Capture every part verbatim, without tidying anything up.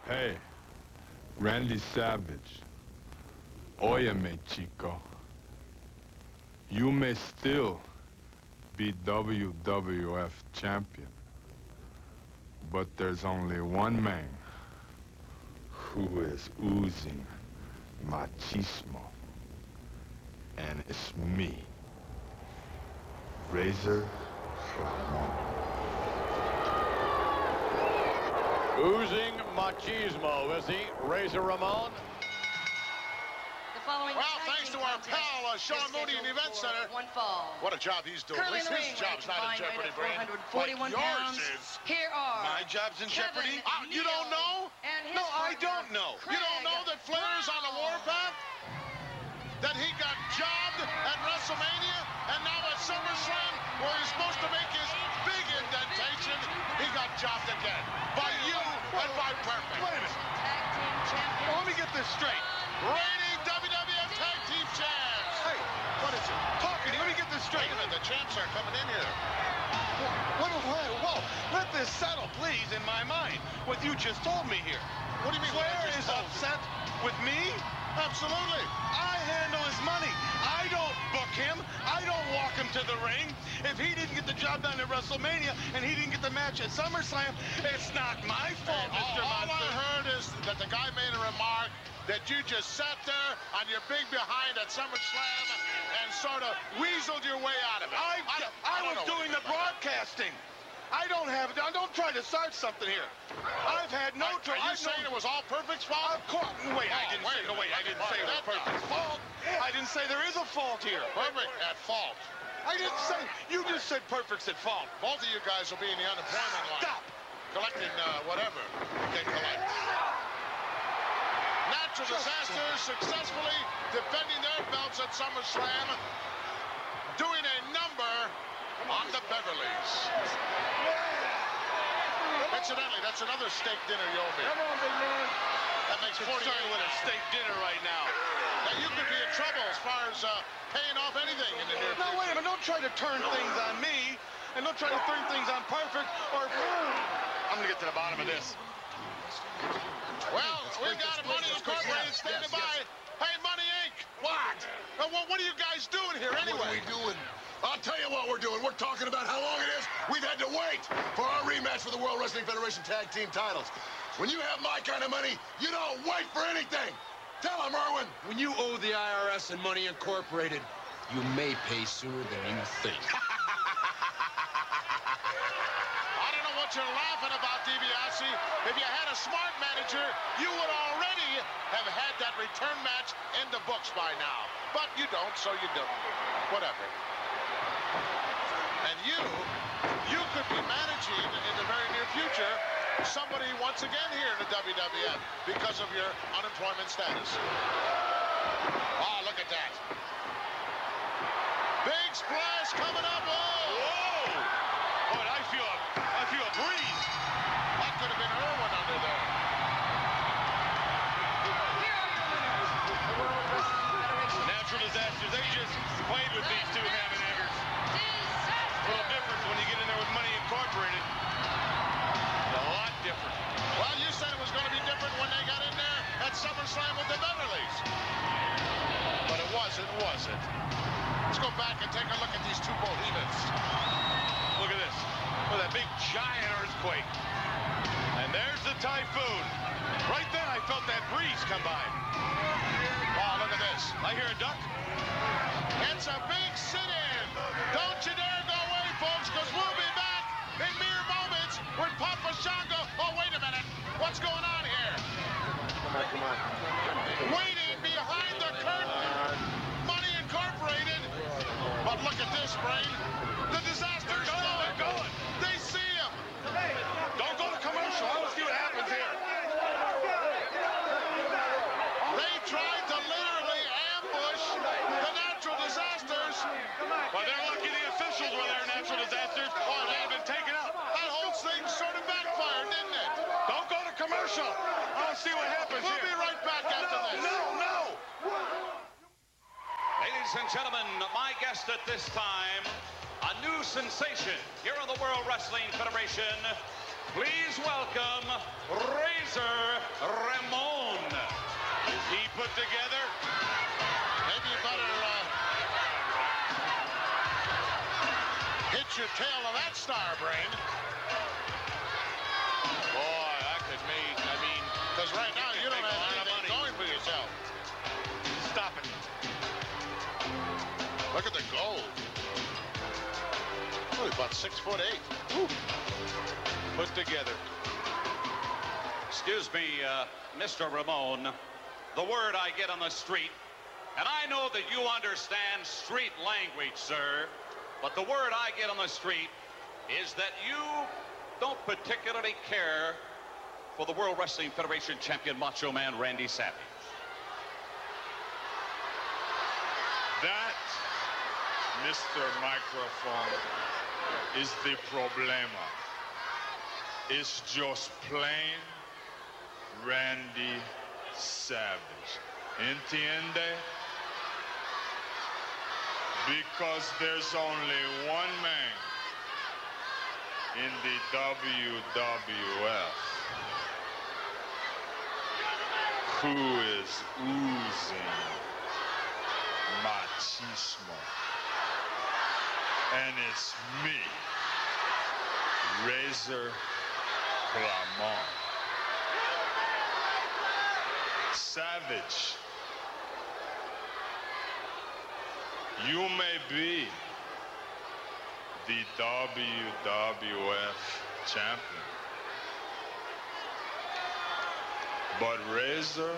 Hey, Randy Savage. Óyeme, chico. You may still be W W F champion, but there's only one man who is oozing machismo, and it's me, Razor Ramon. Oozing machismo, is he, Razor Ramon? Well, thanks to our pal, uh, Sean Mooney in the Event Center. One fall. What a job he's doing. At least his job's not in jeopardy, Brain. Like yours is. Here are My job's in Kevin, jeopardy? Ah, you Neil, don't know? and his No, I partner, don't know. Craig You don't know that Flair's on the warpath? That he got jobbed at WrestleMania, and now at SummerSlam, where he's supposed to make his big indentation, he got jobbed again. By you and by Perfect. Wait a minute. Tag team champion. Well, let me get this straight. Reigning W W F Tag Team Champs. Hey, what is it? Talking, let me get this straight. Wait a minute, the champs are coming in here. What, what, whoa, let this settle, please, in my mind, what you just told me here. What do you mean? what I Flair just is told you? upset with me? Absolutely. I handle his money. I don't book him. I don't walk him to the ring. If he didn't get the job done at WrestleMania and he didn't get the match at SummerSlam, it's not my fault, Hey, Mister all, all Monster. I heard is that the guy made a remark that you just sat there on your big behind at SummerSlam and sort of weaseled your way out of it. I, I, don't- I, I don't was know what doing you the mean by that. broadcasting. I don't have, don't try to start something here. I've had no Are, trouble. are you saying it was all Perfect's fault? Of course. Wait, I Oh, didn't wait say, no, wait, I didn't a say it was minute. Perfect's fault. I didn't say there is a fault here. Perfect at fault. I didn't say, you just said Perfect's at fault. Both of you guys will be in the unemployment line. Stop. Collecting uh, whatever they collect. Natural disasters successfully defending their belts at SummerSlam, doing a number on the Beverleys. Incidentally, that's another steak dinner you owe me. Come on, big man. That makes forty-eight Concerned with a steak dinner right now. Now, you could be in trouble as far as uh, paying off anything in the near No, future. wait a minute. Don't try to turn things on me, and don't try to turn things on Perfect, or I'm going to get to the bottom of this. Well, we got Money Incorporated standing by. Hey, Money Incorporated. What? Uh, what? What are you guys doing here anyway? What are we doing? I'll tell you what we're doing. We're talking about how long it is we've had to wait for our rematch for the World Wrestling Federation Tag Team titles. When you have my kind of money, you don't wait for anything. Tell him, Irwin. When you owe the I R S and Money Incorporated, you may pay sooner than you think. I don't know what you're laughing about, DiBiase. If you had a smart manager, you would already have had that return match in the books by now. But you don't, so you don't. Whatever. And you, you could be managing in the very near future somebody once again here in the W W F because of your unemployment status. Oh, look at that. Big splash coming up. Oh! Whoa! Boy, I feel a, I feel a breeze. That could have been Irwin under there. Natural disasters. They just played with these two hammer eggers. A little different when you get in there with Money Incorporated. A lot different. Well, you said it was going to be different when they got in there at SummerSlam with the Beverleys. But it wasn't, was it? Let's go back and take a look at these two bohemians. Look at this. Look at that big giant earthquake. And there's the typhoon. Right then I felt that breeze come by. Oh, look at this. I hear a duck. It's a big sit-in. Don't you dare go away, folks, because we'll be back in mere moments with Papa Shango. Oh, wait a minute. What's going on here? Come on, come on. Waiting behind the curtain. Money Incorporated. But look at this, Brain. The disaster's They're going, they're going. They see him. Don't go to commercial. I want to see what happens here. They tried to literally ambush the natural disasters. Well, they're lucky the officials were there, natural disasters. Oh, they have been taken out. That whole thing sort of backfired, didn't it? Don't go to commercial. I want to see what happens We'll here. be right back after this. No, no. Ladies and gentlemen, my guest at this time, a new sensation here on the World Wrestling Federation, Please welcome Razor Ramon. Is he put together? Maybe you better uh, hit your tail of that star, Brain. Boy, that could make, I mean, because right now you don't have anything going for yourself. Stop it. Look at the gold. Oh, he's about six foot eight. Woo. Put together. Excuse me, uh, Mister Ramon. The word I get on the street, and I know that you understand street language, sir, but the word I get on the street is that you don't particularly care for the World Wrestling Federation champion Macho Man Randy Savage. That, Mister Microphone, is the problema. It's just plain Randy Savage. Entiende? Because there's only one man in the W W F who is oozing machismo. And it's me, Razor Ramon. Savage, you may be the W W F champion, but Razor,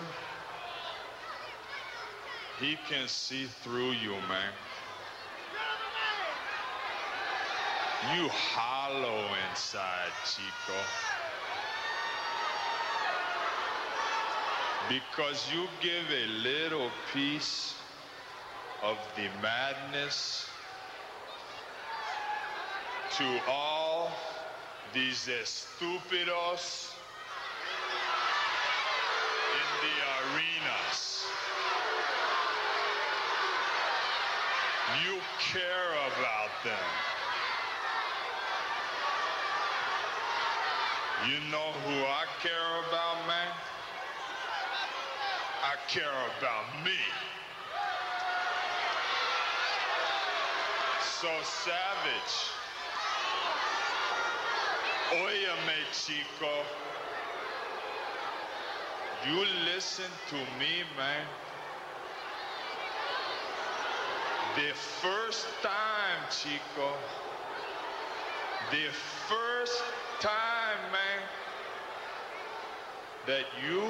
he can see through you, man. You hollow inside, Chico. Because you give a little piece of the madness to all these estúpidos in the arenas. You care about them. You know who I care about, man? I care about me. So Savage, óyeme, chico. You listen to me, man. The first time, chico, the first time, man, that you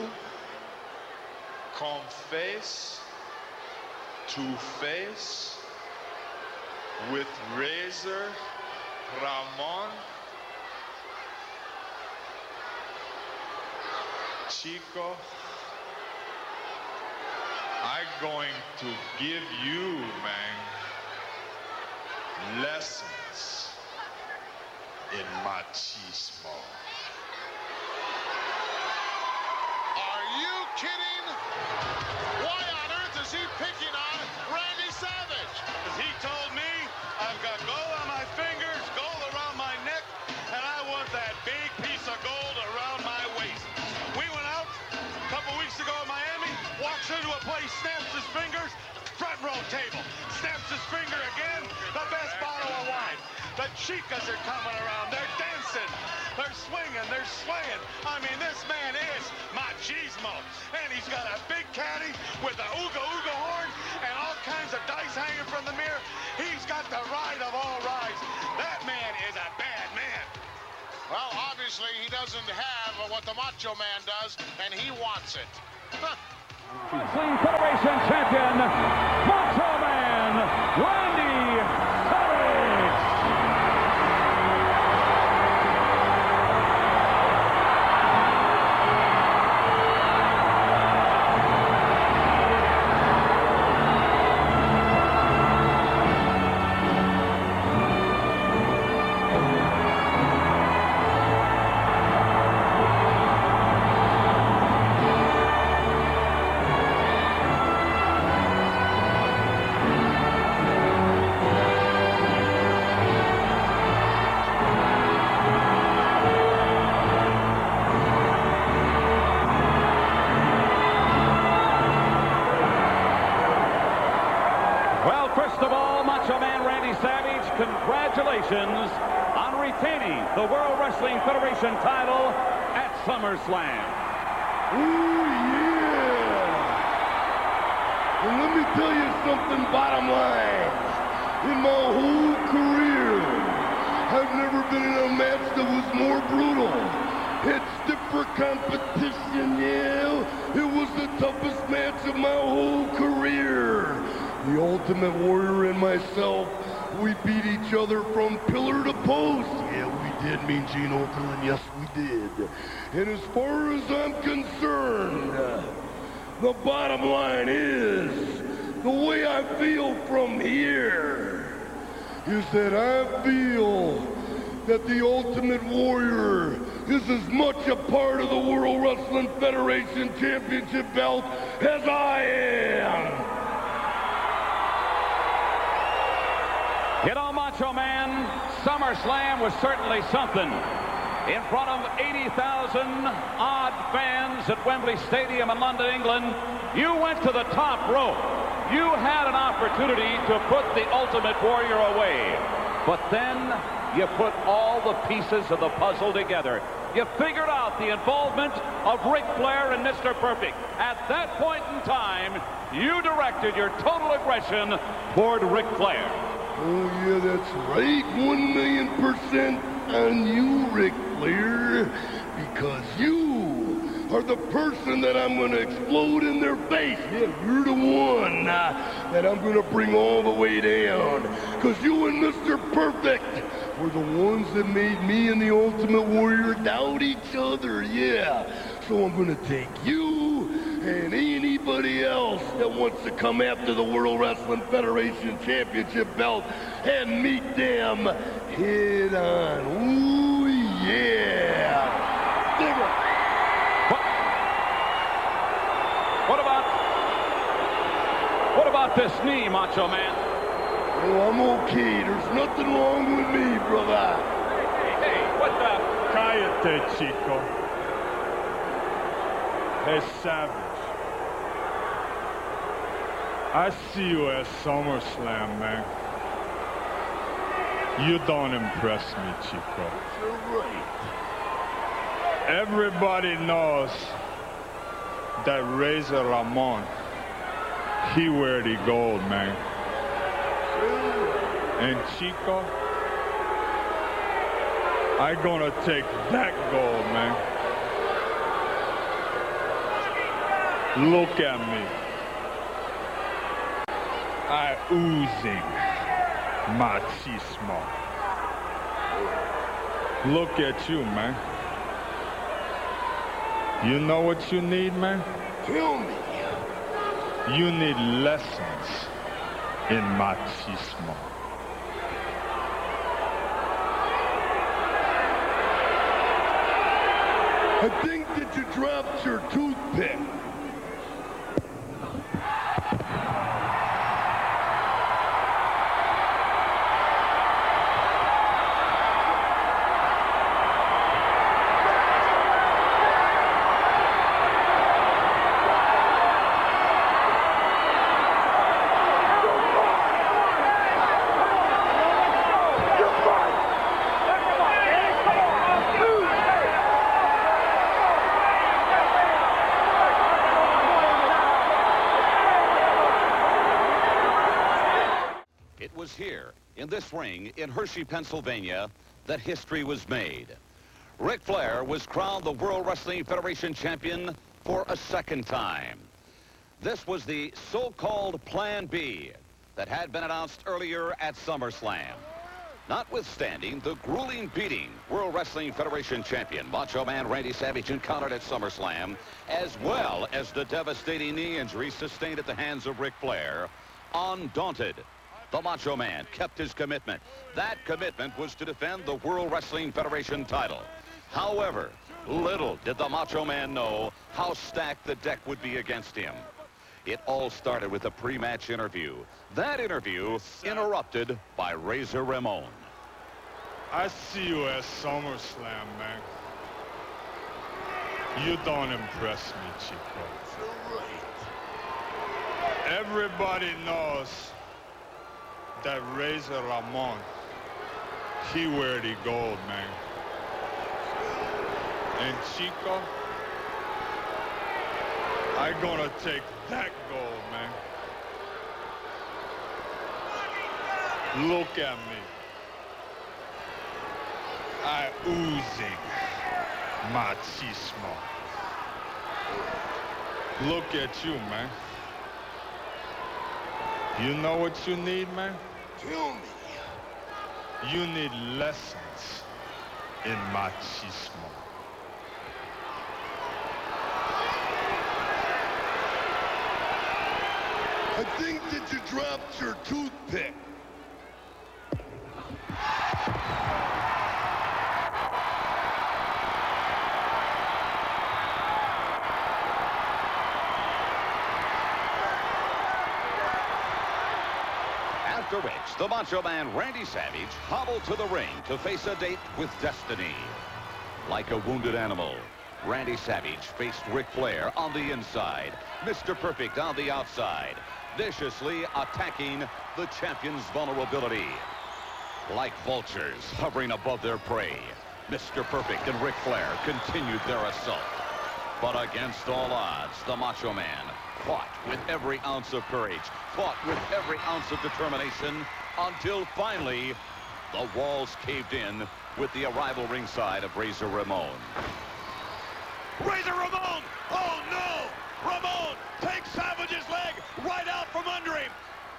come face to face with Razor Ramon, Chico, I'm going to give you, man, lessons in machismo. Are you kidding? Why on earth is he picking on Randy Savage? Because he told me I've got gold on my fingers, gold around my neck, and I want that big piece of gold around my waist. We went out a couple weeks ago in Miami, walks into a place, snaps his fingers, front row table, snaps his finger again, the best bottle of wine. The chicas are coming around, they're dancing, they're swinging, they're swaying. I mean, this man is machismo, and he's got a big caddy with a ooga ooga horn and all kinds of dice hanging from the mirror. He's got the ride of all rides. That man is a bad man. Well, obviously he doesn't have what the Macho Man does, and he wants it. Wrestling Federation champion, Macho Man, Randy Savage. Congratulations on retaining the World Wrestling Federation title at SummerSlam. Ooh, yeah. And let me tell you something, bottom line. In my whole career, I've never been in a match that was more brutal. Had stiffer competition, yeah. It was the toughest match of my whole career. The Ultimate Warrior and myself, we beat each other from pillar to post. Yeah, we did, Mean Gene Okerlund, yes we did. And as far as I'm concerned, the bottom line is, the way I feel from here is that I feel that the Ultimate Warrior is as much a part of the World Wrestling Federation Championship belt as I am. You know, Macho Man, SummerSlam was certainly something. In front of eighty thousand odd fans at Wembley Stadium in London, England, you went to the top rope. You had an opportunity to put the Ultimate Warrior away. But then you put all the pieces of the puzzle together. You figured out the involvement of Ric Flair and Mister Perfect. At that point in time, you directed your total aggression toward Ric Flair. Oh, yeah, that's right. One million percent on you, Ric Flair. Because you are the person that I'm going to explode in their face. Yeah, you're the one uh, that I'm going to bring all the way down. Because you and Mister Perfect were the ones that made me and the Ultimate Warrior doubt each other, yeah. So I'm going to take you and anybody else that wants to come after the World Wrestling Federation Championship belt and meet them head on. Ooh, yeah. Digger. What? What about, what about this knee, Macho Man? Oh, I'm okay. There's nothing wrong with me, brother. Hey, hey, what the? Cállate, chico. Hey, Savage. I see you at SummerSlam, man. You don't impress me, Chico. You're right. Everybody knows that Razor Ramon, he wear the gold, man. And Chico, I gonna take that gold, man. Look at me. I oozing machismo. Look at you, man. You know what you need, man? Tell me. You need lessons in machismo. I think that you dropped your toothpick. Here in this ring in Hershey, Pennsylvania, that history was made. Ric Flair was crowned the World Wrestling Federation champion for a second time. This was the so-called Plan B that had been announced earlier at SummerSlam. Notwithstanding the grueling beating World Wrestling Federation champion Macho Man Randy Savage encountered at SummerSlam, as well as the devastating knee injury sustained at the hands of Ric Flair, undaunted, the Macho Man kept his commitment. That commitment was to defend the World Wrestling Federation title. However, little did the Macho Man know how stacked the deck would be against him. It all started with a pre-match interview. That interview interrupted by Razor Ramon. I see you at SummerSlam, man. You don't impress me, Chico. You're right. Everybody knows that Razor Ramon, he wear the gold, man. And Chico, I gonna take that gold, man. Look at me. I oozing machismo. Look at you, man. You know what you need, man? Tell me. You need lessons in machismo. I think that you dropped your toothpick. After which, the Macho Man Randy Savage hobbled to the ring to face a date with destiny. Like a wounded animal, Randy Savage faced Ric Flair on the inside, Mister Perfect on the outside, viciously attacking the champion's vulnerability. Like vultures hovering above their prey, Mister Perfect and Ric Flair continued their assault. But against all odds, the Macho Man fought with every ounce of courage, fought with every ounce of determination, until finally the walls caved in with the arrival ringside of Razor Ramon. Razor Ramon! Oh no! Ramon takes Savage's leg right out from under him.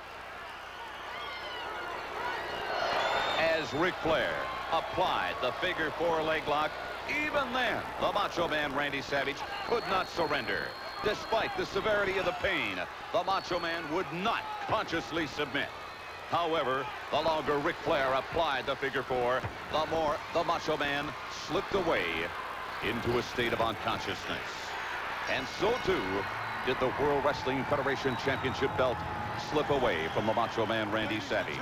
As Ric Flair applied the figure four leg lock, even then, the Macho Man Randy Savage could not surrender. Despite the severity of the pain, the Macho Man would not consciously submit. However, the longer Ric Flair applied the figure four, the more the Macho Man slipped away into a state of unconsciousness. And so too did the World Wrestling Federation Championship belt slip away from the Macho Man Randy Savage.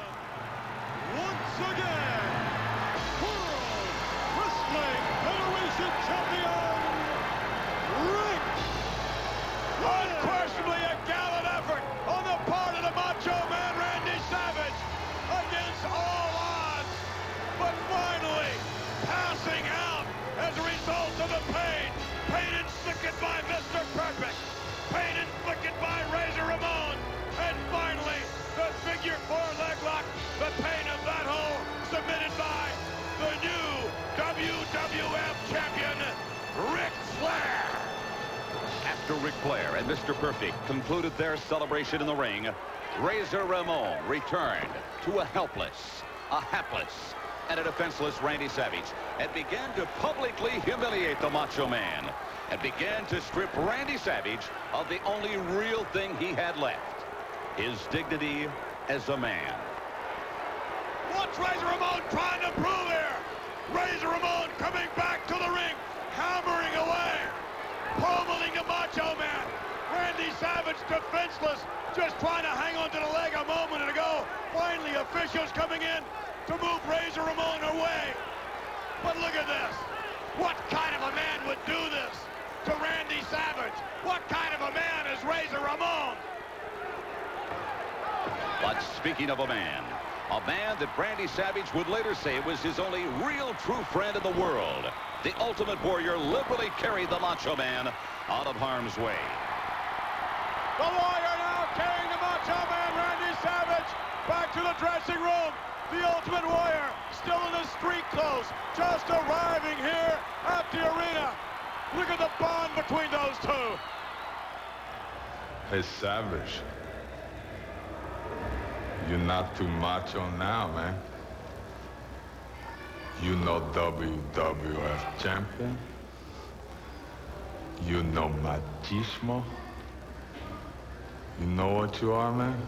Once again, World Wrestling Federation Champion, Ric Flair. Unquestionably a gallant effort on the part of the Macho Man Randy Savage against all odds, but finally passing out as a result of the pain. Pain inflicted by Mister Perfect, pain inflicted by Razor Ramon, and finally the figure four leg lock, the pain of that hole submitted by the new W W F champion, Ric Flair. After Ric Flair and Mister Perfect concluded their celebration in the ring, Razor Ramon returned to a helpless, a hapless, and a defenseless Randy Savage and began to publicly humiliate the Macho Man and began to strip Randy Savage of the only real thing he had left, his dignity as a man. What's Razor Ramon trying to prove here? Razor Ramon coming back to the ring, hammering away, pummeling the Macho Man. Randy Savage defenseless, just trying to hang on to the leg a moment ago. Finally, officials coming in to move Razor Ramon away. But look at this. What kind of a man would do this to Randy Savage? What kind of a man is Razor Ramon? But speaking of a man, a man that Randy Savage would later say was his only real true friend in the world, the Ultimate Warrior liberally carried the Macho Man out of harm's way. The Warrior now carrying the Macho Man Randy Savage back to the dressing room. The Ultimate Warrior still in his street clothes, just arriving here at the arena. Look at the bond between those two. Hey, Savage. You're not too macho now, man. You know W W F champion. You know machismo. You know what you are, man?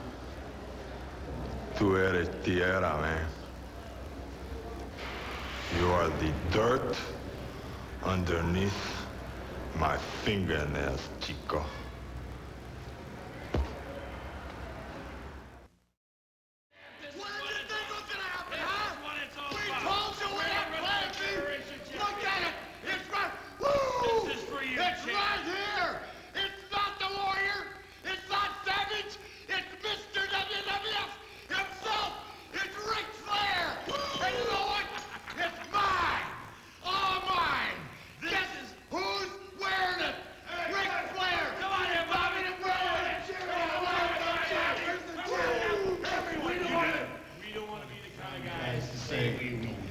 Tú eres tierra, man. You are the dirt underneath my fingernails, chico. It's right here! It's not the Warrior! It's not Savage! It's Mister W W F himself! It's Ric Flair! And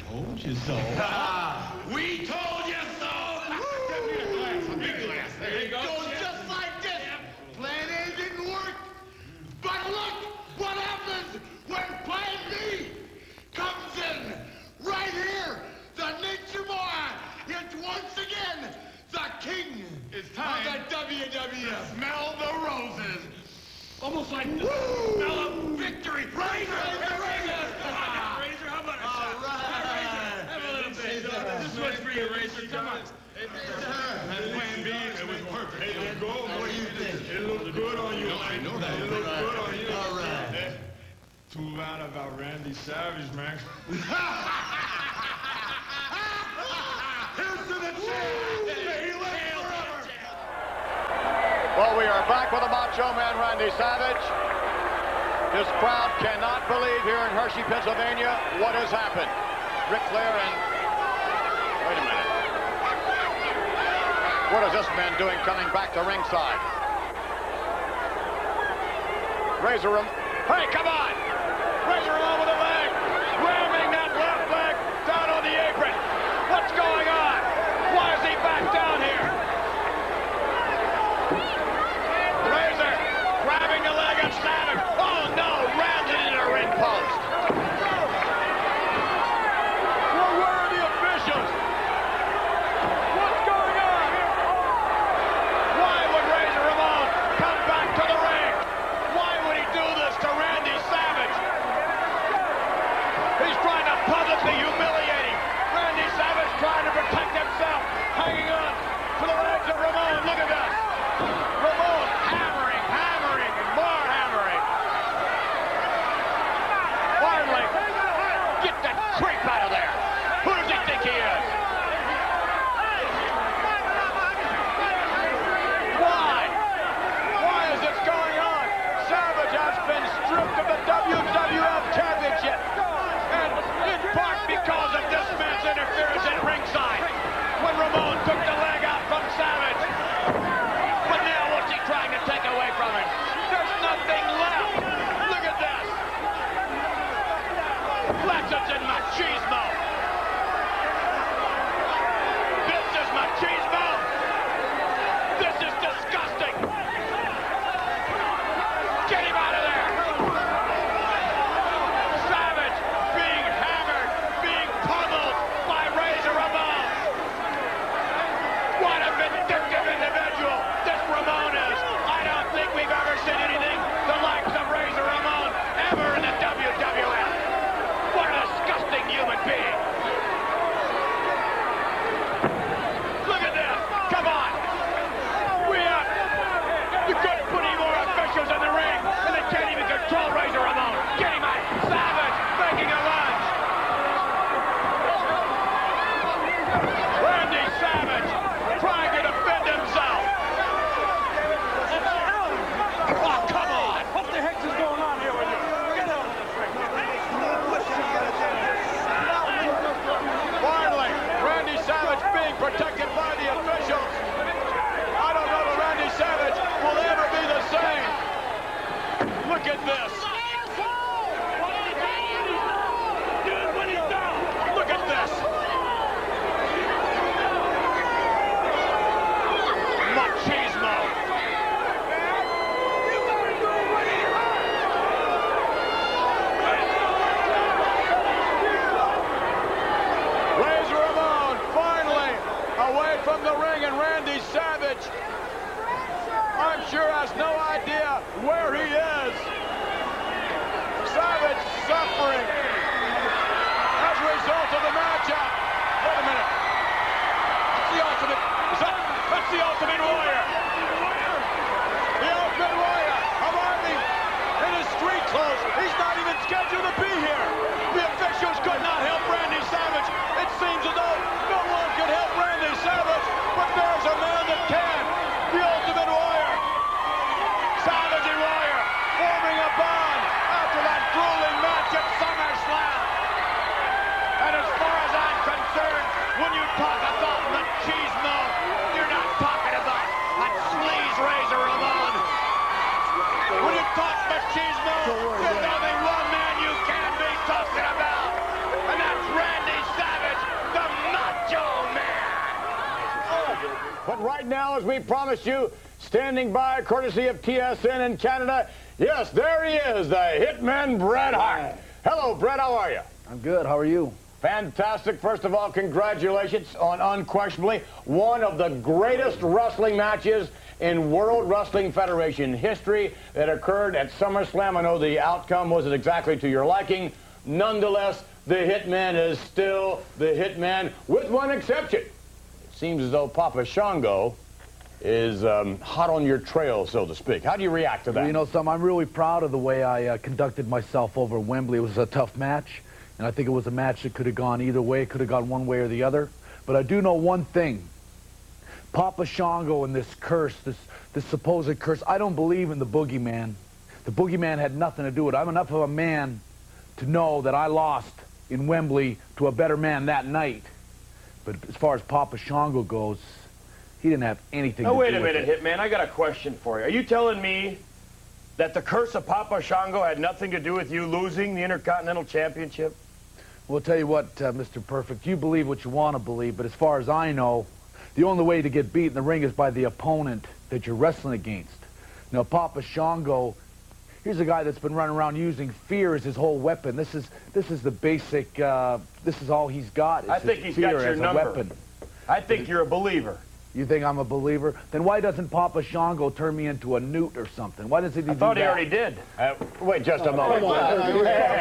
Told you so. We told you so. Give me a glass, a big glass. There you go. Goes just like this. Plan A didn't work, but look what happens when Plan B comes in. Right here, the Nichimura is once again the king It's time. of the W W F. Smell the roses. Almost like the smell of victory. Razor, Razor, Razor, Razor. Come on now, Razor. How about a shot? All right. Have Razor. Have a little bit. This one's for you, Razor. Come on. That Plan B, it was perfect. It looked good. What do you think? It looked good on you. I know that. It looked good on you. All right. Too loud about Randy Savage, man. Here's to the champ. May he live forever. Well, we are back with the Macho Man, Randy Savage. This crowd cannot believe here in Hershey, Pennsylvania, what has happened. Ric Flair and... Wait a minute. What is this man doing coming back to ringside? Razor him. Hey, come on! Razor him over the leg. Ramming that left leg down on the apron. What's going on? Why is he back down here? Razor grabbing the leg of Savage. Oh no, rammed it into a ring post. Well, where are the officials? What's going on? Why would Razor Ramon come back to the ring? Why would he do this to Randy Savage? He's trying to publicly humiliate him. Randy Savage trying to protect himself, hanging on to the legs of Ramon. Look at this. Ramon hammering, hammering, and more hammering. Finally, get that creep out of there. Who does he think he is? Why? Why is this going on? Savage has been stripped of the W W F Championship. And in part because of this man's interference at ringside. When Ramon took the leg out from Savage. But now what's he trying to take away from him? There's nothing left. Look at this. Flexion's in machismo. This is machismo. This is disgusting. Get him out of there. Savage being hammered, being pummeled by Razor Ramon. What a vindictive individual this Ramon is. I don't think we've ever seen anything the likes of Razor Ramon ever in the W W F. What a disgusting human being. Look at this. Come on. We have... You couldn't put any more officials in the ring, and they can't even control Razor Ramon. Get him out. Savage making a lunge. Randy Savage trying to defend himself. Oh, come on. What the heck is going on here with you? Get out of this ring. Finally, Randy Savage being protected by the officials. I don't know that Randy Savage will ever be the same. Look at this. Look at this. Machismo. Razor Ramon finally away from the ring, and Randy Savage, I'm sure, has no idea where he is. Savage suffering as a result of the matchup. Wait a minute. That's the ultimate. Is that? That's the Ultimate Warrior. The Ultimate Warrior arriving in his street clothes. He's not even scheduled to be here. The officials could not help Randy Savage. It seems as though no one could help Randy Savage, but there's a man that can. The Ultimate Warrior. Savage and Warrior forming a bond after that grueling match at SummerSlam. out right now, as we promised you, standing by, courtesy of T S N in Canada. Yes, there he is, the Hitman Bret Hart. Hello, Bret, how are you? I'm good, how are you? Fantastic. First of all, congratulations on unquestionably one of the greatest wrestling matches in World Wrestling Federation history that occurred at SummerSlam. I know the outcome wasn't exactly to your liking. Nonetheless, the Hitman is still the Hitman, with one exception. It seems as though Papa Shango is um, hot on your trail, so to speak. How do you react to that? You know something, I'm really proud of the way I uh, conducted myself over Wembley. It was a tough match, and I think it was a match that could have gone either way. It could have gone one way or the other. But I do know one thing. Papa Shango and this curse, this, this supposed curse, I don't believe in the boogeyman. The boogeyman had nothing to do with it. I'm enough of a man to know that I lost in Wembley to a better man that night. But as far as Papa Shango goes, he didn't have anything now, to do with it. Now, wait a minute, Hitman. I got a question for you. Are you telling me that the curse of Papa Shango had nothing to do with you losing the Intercontinental Championship? Well, I'll tell you what, uh, Mister Perfect, you believe what you want to believe, but as far as I know, the only way to get beat in the ring is by the opponent that you're wrestling against. Now, Papa Shango, here's a guy that's been running around using fear as his whole weapon. This is this is the basic, uh, this is all he's got. Is I think he's got your number. Weapon. I think you're a believer. You think I'm a believer? Then why doesn't Papa Shango turn me into a newt or something? Why doesn't he I do thought that? he already did. Uh, wait just a moment. Let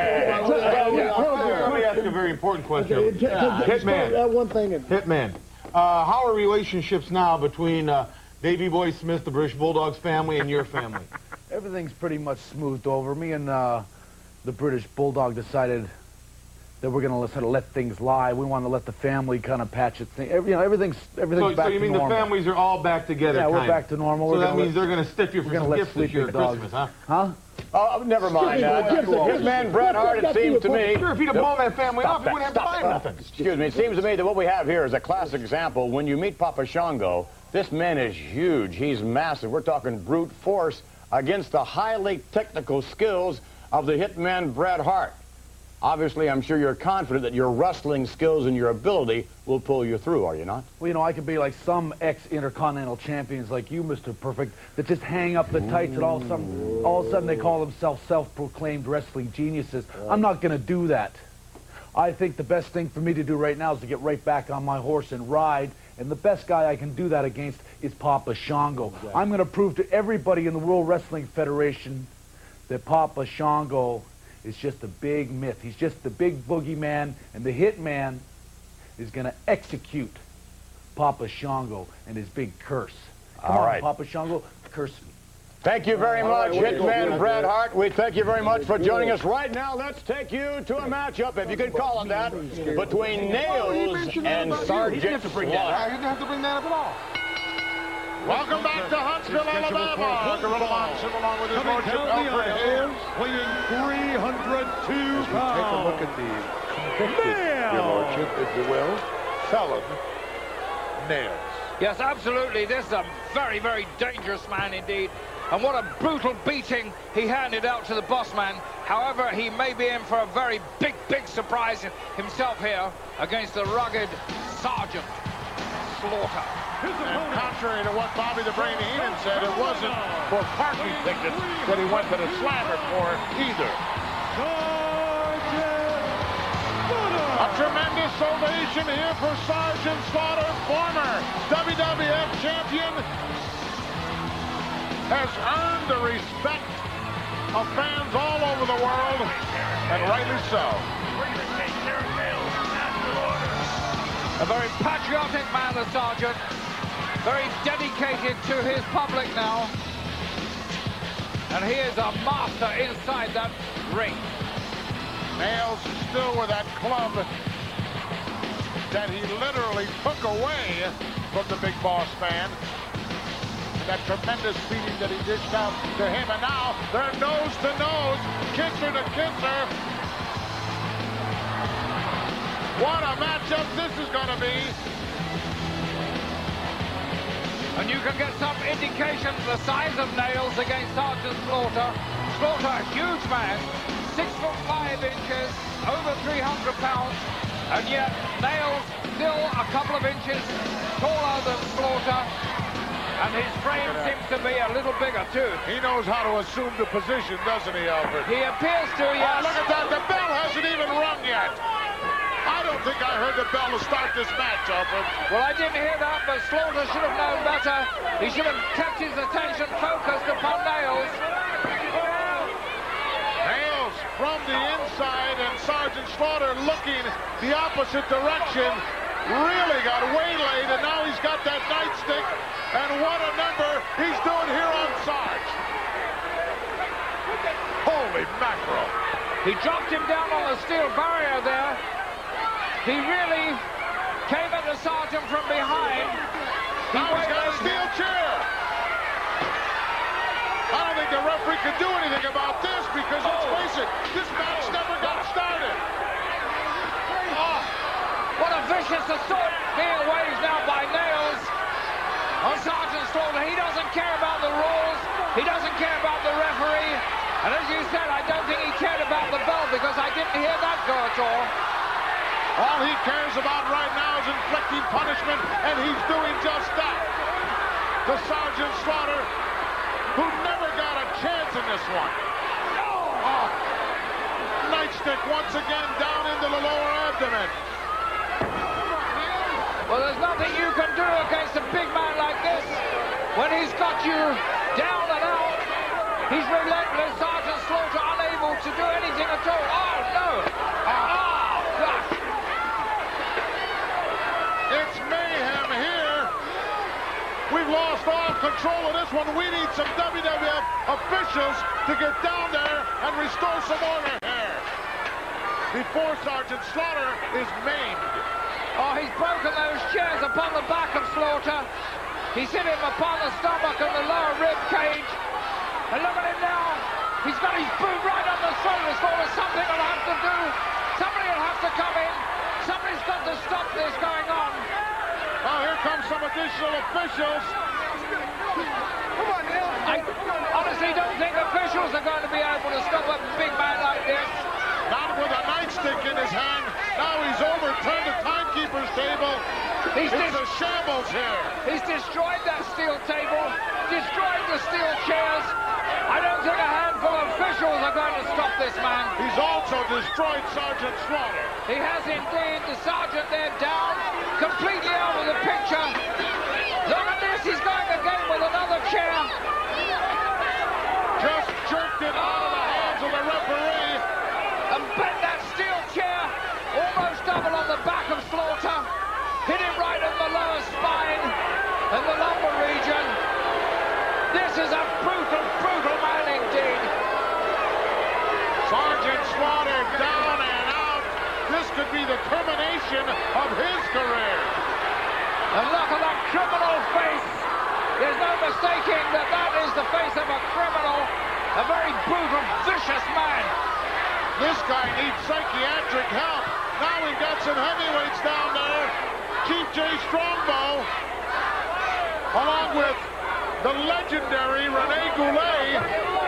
me ask a very important question. Hitman. That one thing. Hitman. Uh, how are relationships now between uh, Davey Boy Smith, the British Bulldogs family, and your family? Everything's pretty much smoothed over. Me and uh, the British Bulldog decided that we're going to sort of let things lie. We want to let the family kind of patch it. Thing. Every, you know, everything's everything's so, back so you to mean normal. the families are all back together? Yeah, we're kinda. back to normal. So we're that means let, they're going to stiff you for some gifts this year at Christmas, huh? Huh? Oh, never mind. Uh, Hitman Bret Hart, it seems to me... Sure, if he'd have blown that family off, you wouldn't have to buy nothing. Excuse me. It seems to me that what we have here is a classic example. When you meet Papa Shango, this man is huge. He's massive. We're talking brute force against the highly technical skills of the Hitman Bret Hart. Obviously, I'm sure you're confident that your wrestling skills and your ability will pull you through, are you not? Well, you know, I could be like some ex-intercontinental champions like you, Mister Perfect, that just hang up the tights and all of a sudden, all of a sudden they call themselves self-proclaimed wrestling geniuses. I'm not going to do that. I think the best thing for me to do right now is to get right back on my horse and ride, and the best guy I can do that against is Papa Shango. Exactly. I'm going to prove to everybody in the World Wrestling Federation that Papa Shango is just a big myth. He's just the big boogeyman, and the Hitman is going to execute Papa Shango and his big curse. Come All on, right. Papa Shango, curse me. Thank you very much, right, Hitman Bret Hart. We thank you very much for joining us. Right now, let's take you to a matchup, if you could call it that, between Nails and Sergeant Slaughter. You didn't have to bring that up at all. Welcome back to Huntsville, Alabama. Gorilla Monson, along with his lordship Alfred Hayes, weighing three hundred two pounds. Take a look at the convicted, your lordship, if you will, felon Nails. Yes, absolutely. This is a very, very dangerous man indeed. And what a brutal beating he handed out to the boss man. However, he may be in for a very big, big surprise himself here against the rugged Sergeant Slaughter. And contrary to what Bobby the Brain Heenan said, it wasn't for parking tickets that he went to the Slammer for either. A tremendous ovation here for Sergeant Slaughter, former W W F champion, has earned the respect of fans all over the world, and rightly so. A very patriotic man, the Sergeant. Very dedicated to his public now. And he is a master inside that ring. Nails still with that club that he literally took away from the Big Boss man. That tremendous beating that he dished out to him. And now they're nose to nose, kisser to kisser. What a matchup this is going to be. And you can get some indication of the size of Nails against Sergeant Slaughter. Slaughter, a huge man, six foot five inches, over three hundred pounds. And yet, Nails still a couple of inches taller than Slaughter. And his frame seems to be a little bigger, too. He knows how to assume the position, doesn't he, Alfred? He appears to, yes. Oh, look at that. The bell hasn't even rung yet. I don't think I heard the bell to start this match, Alfred. Well, I didn't hear that, but Slaughter should have known better. He should have kept his attention focused upon Nails. Nails from the inside, and Sergeant Slaughter looking the opposite direction. Really got waylaid, and now he's got that nightstick. And what a number he's doing here on Sarge. Holy mackerel. He dropped him down on the steel barrier there. He really came at the Sergeant from behind. He now he's got a steel chair. I don't think the referee could do anything about this because, let's oh. face it, this match never got started. Oh, what a vicious assault being waged now by Nails on Sergeant Slaughter. He doesn't care about the rules. He doesn't care about the referee. And as you said, I don't think he cared about the bell because I didn't hear that go at all. All he cares about right now is inflicting punishment, and he's doing just that. To Sergeant Slaughter, who never got a chance in this one. Oh, nightstick once again down into the lower abdomen. Well, there's nothing you can do against a big man like this. When he's got you down and out, he's relentless. Sergeant Slaughter unable to do anything at all. Oh, no. Oh, gosh. It's mayhem here. We've lost all control of this one. We need some W W F officials to get down there and restore some order here before Sergeant Slaughter is maimed. Oh, he's broken those chairs upon the back of Slaughter. He's hit him upon the stomach and the lower rib cage. And look at him now. He's got his boot right on the throat as far as something will have to do. Somebody will have to come in. Somebody's got to stop this going on. Oh, here come some additional officials. Come on, Neil. I honestly don't think officials are going to be able to stop a big man like this. Not with a nightstick in his hand. Now he's overturned the timekeeper's table. He's it's a shambles here. He's destroyed that steel table, destroyed the steel chairs. I don't think a handful of officials are going to stop this man. He's also destroyed Sergeant Slaughter. He has indeed. The sergeant there down, completely out of the picture. Look at this, he's going again with another chair. Just jerked it out of the hands of the referee. And bent that steel chair almost double on the back of Slaughter. Hit him right in the lower spine and the lumbar region. This is a brutal, brutal man indeed. Sergeant Slaughter down and out. This could be the termination of his career. And look at that criminal face. There's no mistaking that that is the face of a criminal. A very brutal, vicious man. This guy needs psychiatric help. Now we've got some heavyweights down there. Chief Jay Strongbow, along with the legendary Rene Goulet.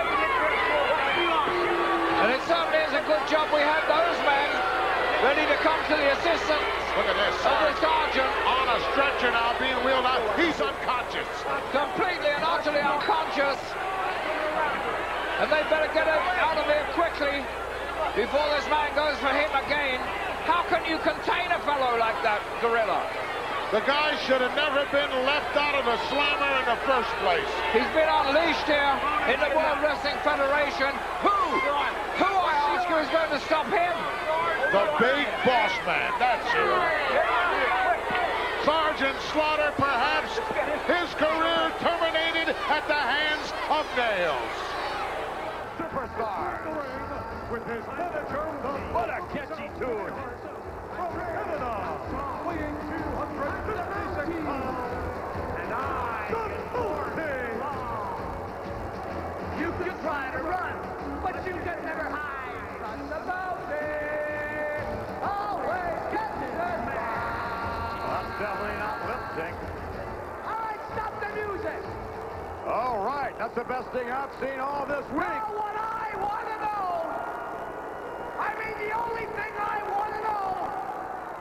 And it certainly is a good job we had those men ready to come to the assistance. Look at this. Of the sergeant. On a stretcher now, being wheeled out. He's unconscious. Completely and utterly unconscious. And they better get him out of here quickly before this man goes for him again. How can you contain a fellow like that, Gorilla? The guy should have never been left out of the slammer in the first place. He's been unleashed here in the World Wrestling Federation. Who? Who, I ask you, is going to stop him? The big boss man, that's who. Sergeant Slaughter, perhaps his career terminated at the hands of Nails. Superstar. With his finisher, the what a catchy tune. From Canada, weighing two hundred fifty-six pounds, and I am forty. You can try to run, but you can never hide from the mountain. Always catching the man. That's definitely not lip sync. All right, stop the music. All right, that's the best thing I've seen all this week. Now what I want to know, I mean the only thing I want to know,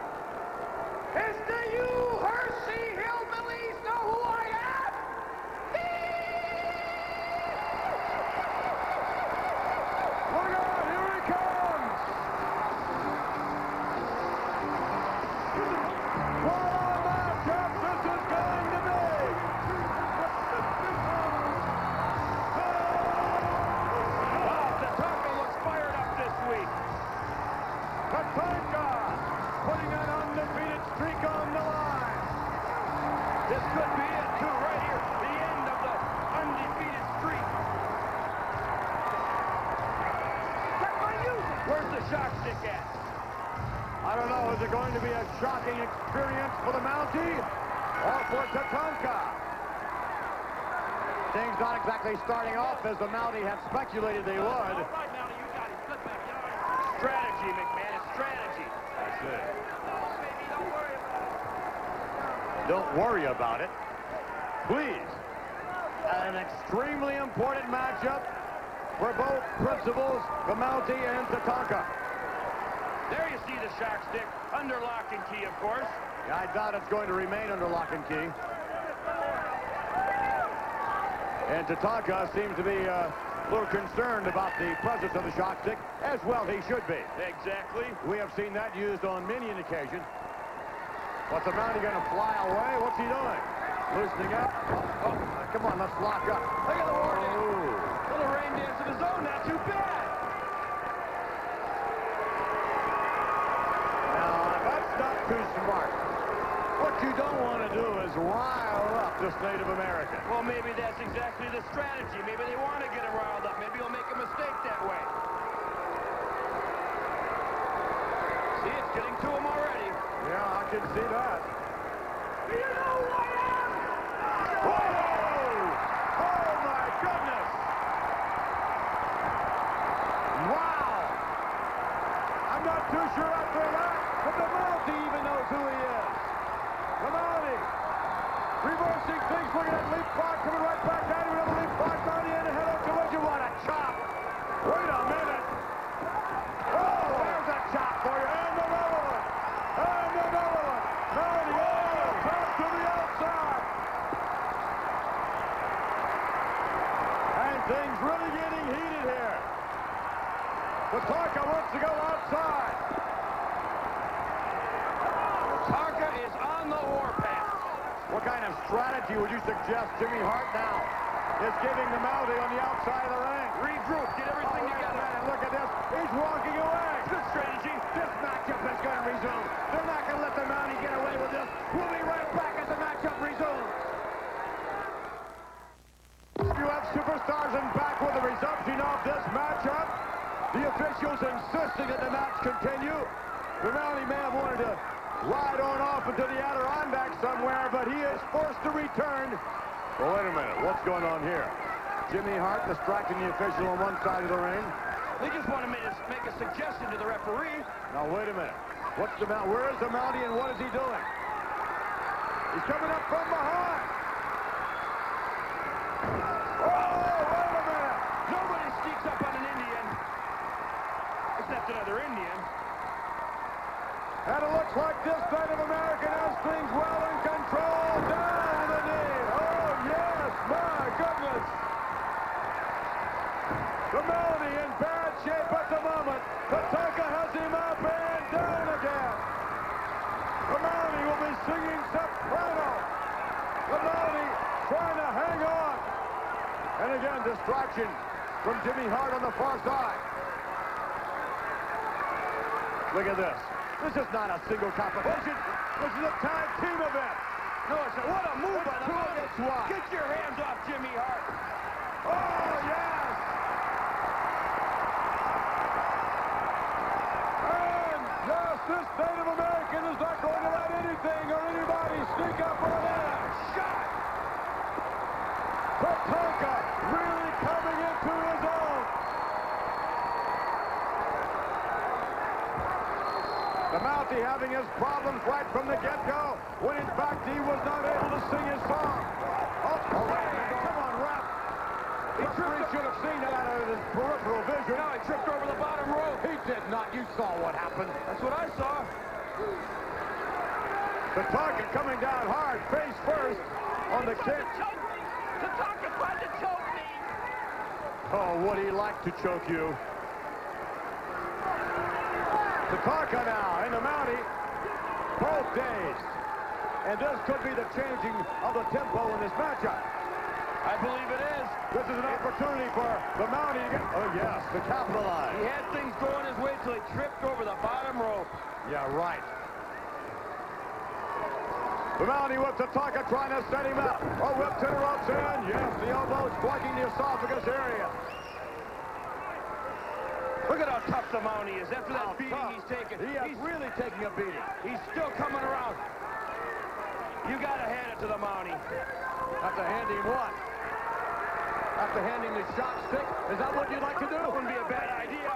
This could be it, too, right here. The end of the undefeated streak. Where's the shock stick at? I don't know. Is it going to be a shocking experience for the Mountie or for Tatanka? Things not exactly starting off as the Mountie had speculated they would. All right, Mountie, you got it. Good back. Strategy, McMahon. It's strategy. That's it. Don't worry about it. Please. An extremely important matchup for both principals, the Mountie and Tatanka. There you see the shock stick, under lock and key, of course. Yeah, I doubt it's going to remain under lock and key. And Tatanka seems to be uh, a little concerned about the presence of the shock stick, as well he should be. Exactly. We have seen that used on many an occasion. What's the Mountie going to fly away? What's he doing? Loosening up. Oh, oh, come on, let's lock up. Look at the war dance. Little rain dance in the zone, not too bad. Now, that's not too smart. What you don't want to do is rile up this Native American. Well, maybe that's exactly the strategy. Maybe they want to get him riled up. Maybe he'll make a mistake that way. See, it's getting to him already. Yeah, I can see that. You know who I am? Whoa! Oh, my goodness! Wow! I'm not too sure after that, but the Mountie even knows who he is. The Mountie reversing things, looking at leapfrog, coming right back down to another leapfrog, Mountie in a head-on collision. What a chop! Wait a minute! Oh, there's a chop for you, and another one! And another one! Mountie, oh, back to the outside! And things really getting heated here. Tatanka wants to go outside. Tatanka is on the warpath. What kind of strategy would you suggest Jimmy Hart now is giving the Mountie on the outside of the ring? Regroup, get everything oh, together. And look at this. He's walking away. Good strategy. This matchup is going to resume. They're not going to let the Mountie get away with this. We'll be right back as the matchup resumes. W W F Superstars and back with the resumption of this matchup. The officials insisting that the match continue. The Mountie may have wanted to ride on off into the Adirondack somewhere, but he is forced to return. Well, wait a minute. What's going on here? Jimmy Hart distracting the official on one side of the ring. They just want to make a, make a suggestion to the referee. Now, wait a minute. What's the Mountie? Where is the Mountie and what is he doing? He's coming up from behind. Oh, wait a minute. Nobody sneaks up on an Indian. Except another Indian. And it looks like this Native American has things well in control. Down the knee. Oh, yes. My goodness. The Mountie in bad shape at the moment. Tatanka has him up and down again. The Mountie will be singing soprano. The Mountie trying to hang on. And again, distraction from Jimmy Hart on the far side. Look at this. This is not a single competition. This is a tag team event. No, it's a, what a move by the Mountie. Get your hands off Jimmy Hart. Oh, yes. And yes, this Native American is not going to let anything or anybody sneak up on him. Shot. Tatanka really coming into his own. The Mountie having his problems right from the get-go, when in fact he was not able to sing his song. Oh, oh come on, ref. He tripped, should have seen that out of his peripheral vision. No, he tripped over the bottom rope. He did not. You saw what happened. That's what I saw. Tatanka coming down hard, face first on the kick. Tatanka tried to choke me. Oh, would he like to choke you? Tatanka now, and the Mountie, both dazed. And this could be the changing of the tempo in this matchup. I believe it is. This is an opportunity for the Mountie to get, oh yes, to capitalize. He had things going his way till he tripped over the bottom rope. Yeah, right. The Mountie with Tatanka trying to set him up. A whip to the ropes in. Yes, the elbow striking the esophagus area. Look at how tough the Mountie is after that beating tough. he's taken. He is he's really taking a beating. He's still coming around. You got to hand it to the Mountie. After handing what? After handing the shot stick? Is that what you'd like to do? That wouldn't be a bad idea.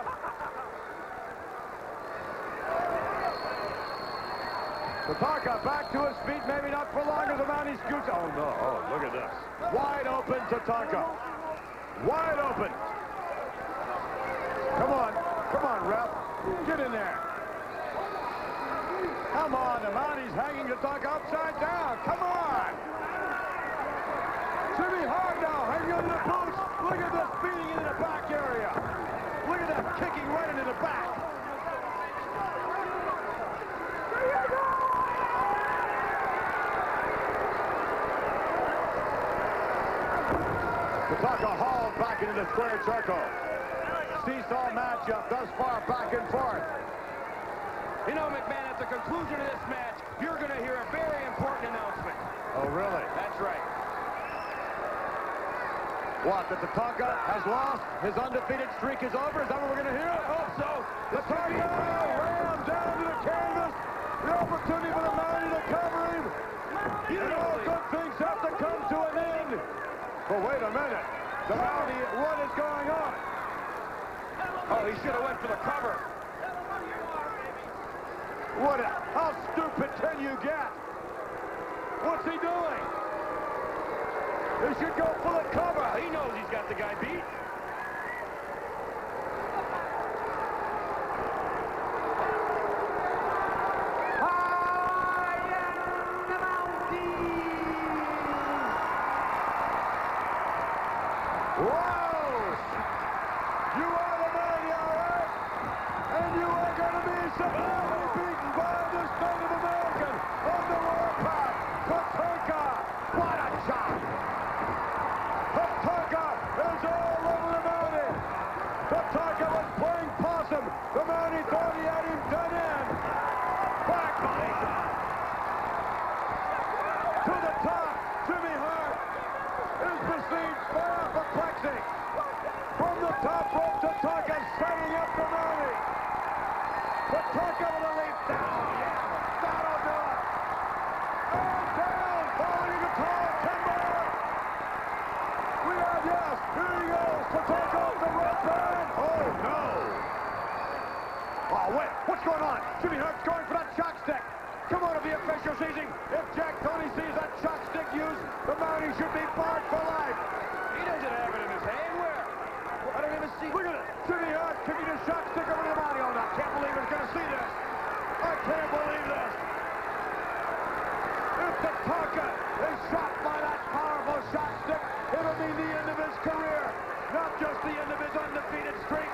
Tatanka back to his feet, maybe not for long as the Mountie scoots. Oh, no. Oh, look at this. Wide open Tatanka. Wide open. Come on. Come on, ref. Get in there. Come on. The Mountie's hanging Tatanka upside down. Come on. Jimmy Hart now hanging on the boots. Look at this beating into the back area. Look at that kicking right into the back. Tatanka hauled back into the square circle. Seesaw matchup thus far, back and forth. You know, McMahon, at the conclusion of this match, you're going to hear a very important announcement. Oh, really? That's right. What, that Tatanka has lost? His undefeated streak is over? Is that what we're going to hear? I hope so. Tatanka ran down to the canvas. The opportunity for the Mountie to cover him. You know, good things have to come to an end. But wait a minute. The Mountie, what is going on? Oh, he should have went for the cover. What a, how stupid can you get? What's he doing? He should go for the cover. He knows he's got the guy beat. What's going on? Jimmy Hart's going for that shock stick. Come on, if the official sees him. If Jack Tony sees that shock stick used, the Mountie should be barred for life. He doesn't have it in his hand. Where? I don't even see. Look at it. Jimmy Hart kicking his shock stick over to the Mountie. Oh, I can't believe it's going to see this. I can't believe this. If Tatanka is shot by that powerful shock stick, it'll mean the end of his career. Not just the end of his undefeated streak.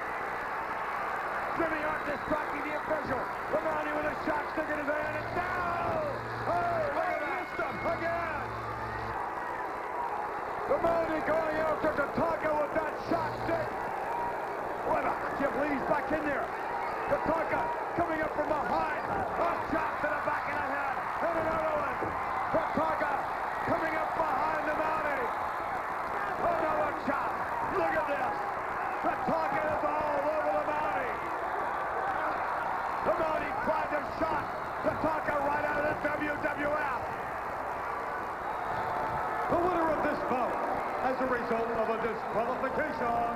Jimmy Hart distracting the official. The Mountie with a shot stick in his hand. And now! Oh, look at that. Again. The Mountie going after Tatanka with that shot stick. What a... I can't believe he's back in there. Tatanka coming up from behind. A shot to the back of the head. And another one. Tatanka coming up behind the Mountie. Another shot. Look at this. Tatanka is all over the Mountie. The Mountie tried to shot Tatanka right out of the W W F. The winner of this bout, as a result of a disqualification,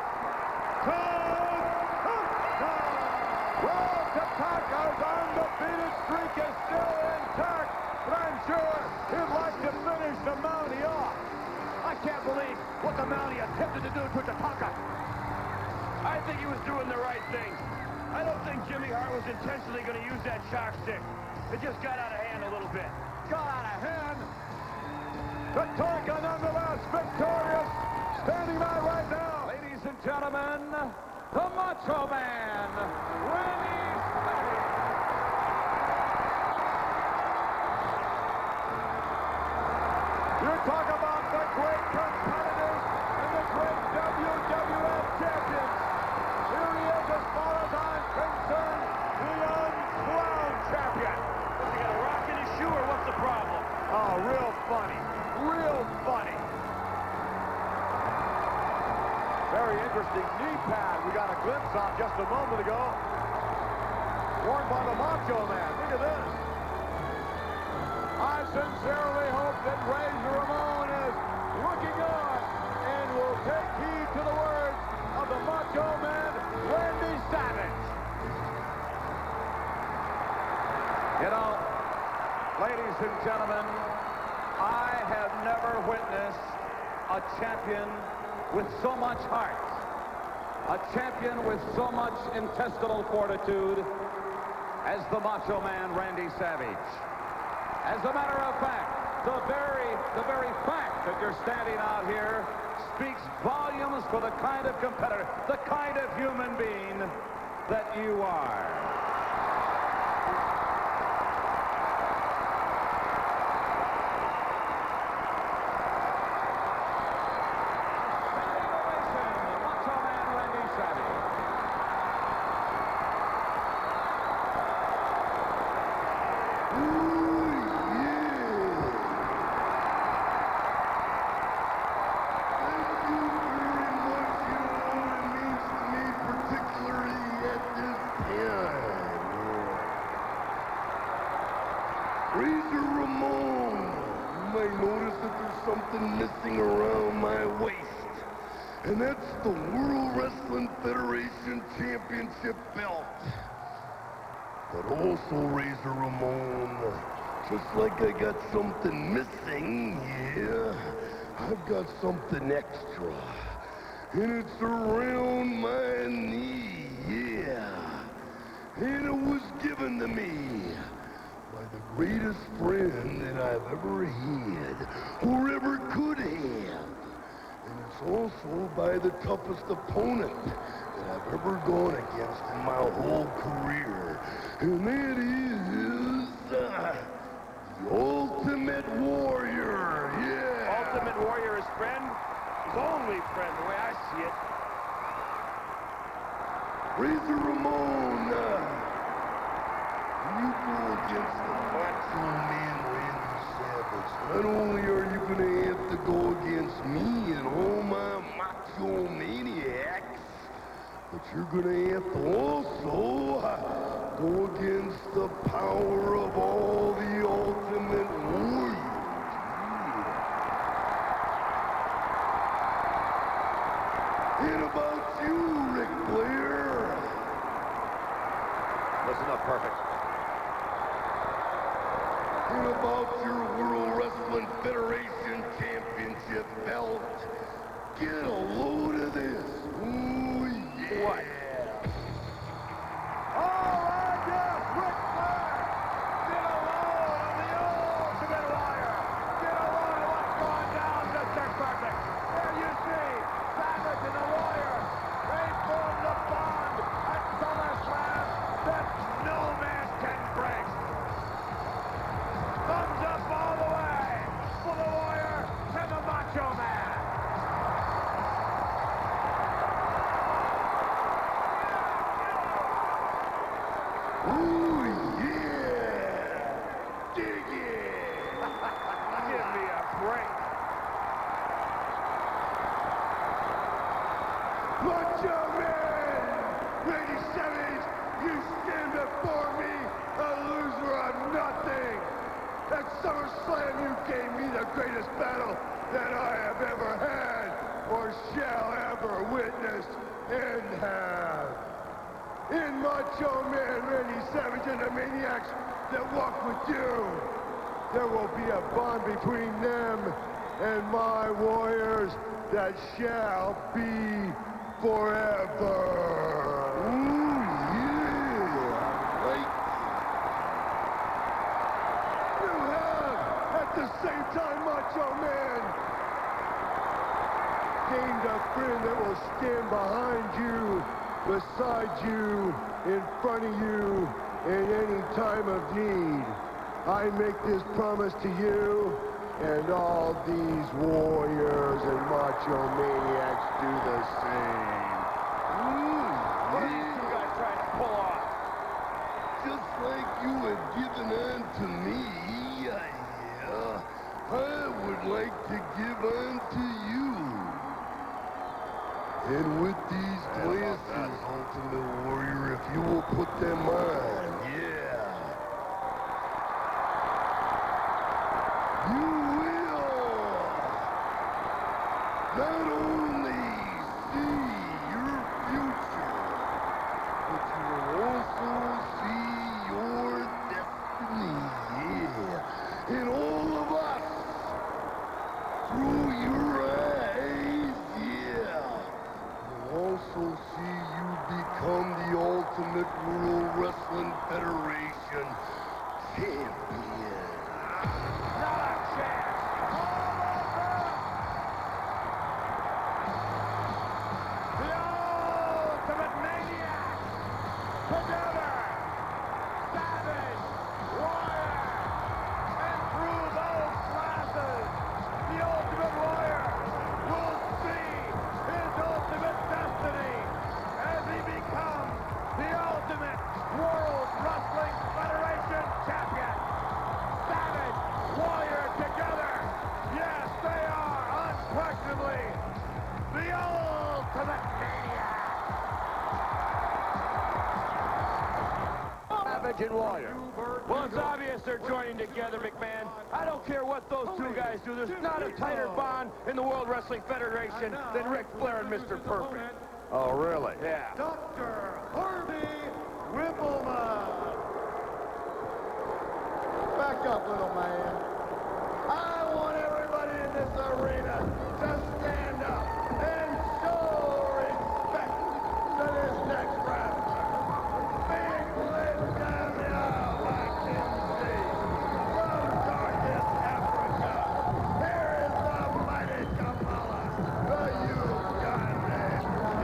Tatanka. Well, Tatanka's undefeated streak is still intact, but I'm sure he'd like to finish the Mountie off. I can't believe what the Mountie attempted to do to Tatanka. I think he was doing the right thing. I don't think Jimmy Hart was intentionally going to use that shock stick. It just got out of hand a little bit. Got out of hand. Tatanka nonetheless victorious. Standing by right now. Ladies and gentlemen, the Macho Man, Randy Savage. You talk about the great competitors and the great W W F champions. Here he is, as far as I'm concerned, the uncrowned champion. Has he got a rock in his shoe, or what's the problem? funny. Real funny. Very interesting knee pad we got a glimpse on just a moment ago. Worn by the Macho Man. Look at this. I sincerely hope that Razor Ramon is looking on and will take heed to the words of the Macho Man, Randy Savage. You know, ladies and gentlemen, I have never witnessed a champion with so much heart, a champion with so much intestinal fortitude as the Macho Man, Randy Savage. As a matter of fact, the very, the very fact that you're standing out here speaks volumes for the kind of competitor, the kind of human being that you are. Razor Ramon, you might notice that there's something missing around my waist, and that's the World Wrestling Federation Championship belt. But also, Razor Ramon, just like I got something missing, yeah, I've got something extra, and it's around my knee, yeah, and it was given to me by the greatest friend that I've ever had, or ever could have. And it's also by the toughest opponent that I've ever gone against in my whole career. And that is uh, the Ultimate Warrior, yeah. Ultimate Warrior is friend? His only friend, the way I see it. Razor Ramon, uh, you go against the Macho Man Randy Savage. Not only are you going to have to go against me and all my Macho Maniacs, but you're going to have to also uh, go against the power of all the Ultimate Warriors. Yeah. And about you, Ric Flair. Listen up, Perfect. And about your World Wrestling Federation Championship belt, get a load of this. Ooh, yeah. What? All right, yes, Ric Flair. Get a load of the Ultimate Warrior. Get a load of what's going down, Mister Perfect. There you see, Savage and the Warrior. They formed a bond at SummerSlam that no man can break. Thumbs up all the way for the Warrior and the Macho Man. Ooh, yeah. Dig it. Give me a break. Macho Man! Randy Savage, you stand before me, a loser of nothing. At SummerSlam, you gave me the greatest battle that I have ever had, or shall ever witness and have. In Macho Man, Randy Savage, and the Maniacs that walk with you, there will be a bond between them and my Warriors that shall be forever. Ooh, yeah, I like it. You have, at the same time, Macho Man, gained a friend that will stand behind you, beside you, in front of you, in any time of need. I make this promise to you, and all these Warriors and Macho Maniacs do the same. Ooh, What are you two guys trying to pull off? just like you had given unto me, yeah, I I'd like to give unto you. And with these glances, Ultimate Warrior, if you will put them on, yeah. You will not only see your future, but you will also see your destiny, yeah. And all of us, through your eyes, yeah, will also see you become the Ultimate World Wrestling Federation champion. Not a chance. The Ultimate Maniac. Together. Savage. Warrior. And through those glasses, the Ultimate Warrior will see his ultimate destiny as he becomes the Ultimate World Wrestling Federation champion. Savage, Warrior together. Yes, they are unquestionably the Ultimate Maniac. Savage and Warrior. Well, it's obvious they're joining together, McMahon. I don't care what those two guys do. There's not a tighter bond in the World Wrestling Federation than Ric Flair and Mister Perfect. Oh, really? Yeah. Doctor Harvey Whippleman. Back up, little man. I want everybody in this arena to stand up and show respect to this next wrestler. Big Liz Daniel, I can see. From darkest Africa, here is the mighty Kamala, the Ugandan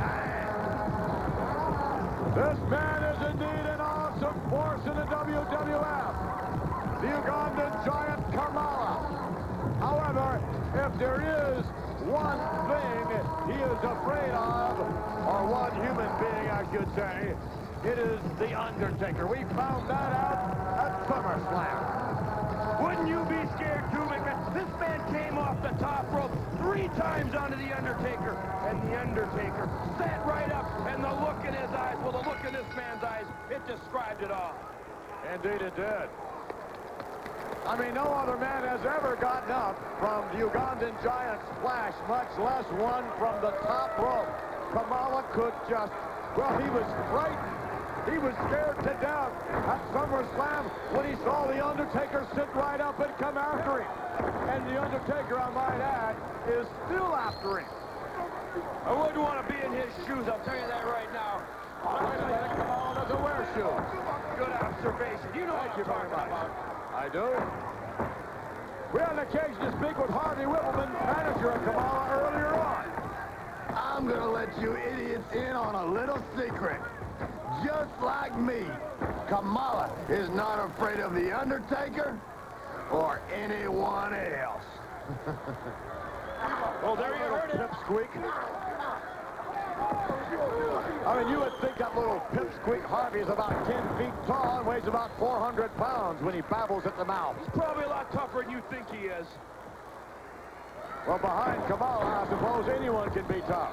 giant. This man is indeed an awesome force in the W W F. The Ugandan giant Kamala. However, if there is one thing he is afraid of, or one human being, I should say, it is the Undertaker. We found that out at SummerSlam. Wouldn't you be scared too, McMahon? This man came off the top rope three times onto the Undertaker, and the Undertaker sat right up, and the look in his eyes, well, the look in this man's eyes, it described it all. Indeed it did. I mean, no other man has ever gotten up from the Ugandan giant's splash, much less one from the top rope. Kamala could just, well, he was frightened. He was scared to death at SummerSlam when he saw the Undertaker sit right up and come after him. And the Undertaker, I might add, is still after him. I wouldn't want to be in his shoes, I'll tell you that right now. Kamala doesn't wear shoes. Good observation. You know what you're talking about. I do. We had an occasion to speak with Harvey Whippleman, manager of Kamala, earlier on. I'm gonna let you idiots in on a little secret. Just like me, Kamala is not afraid of the Undertaker or anyone else. Oh, there you heard it. Pipsqueak. I mean, you would think that little pipsqueak Harvey is about ten feet tall and weighs about four hundred pounds when he babbles at the mouth. He's probably a lot tougher than you think he is. Well, behind Kamala, I suppose anyone can be tough.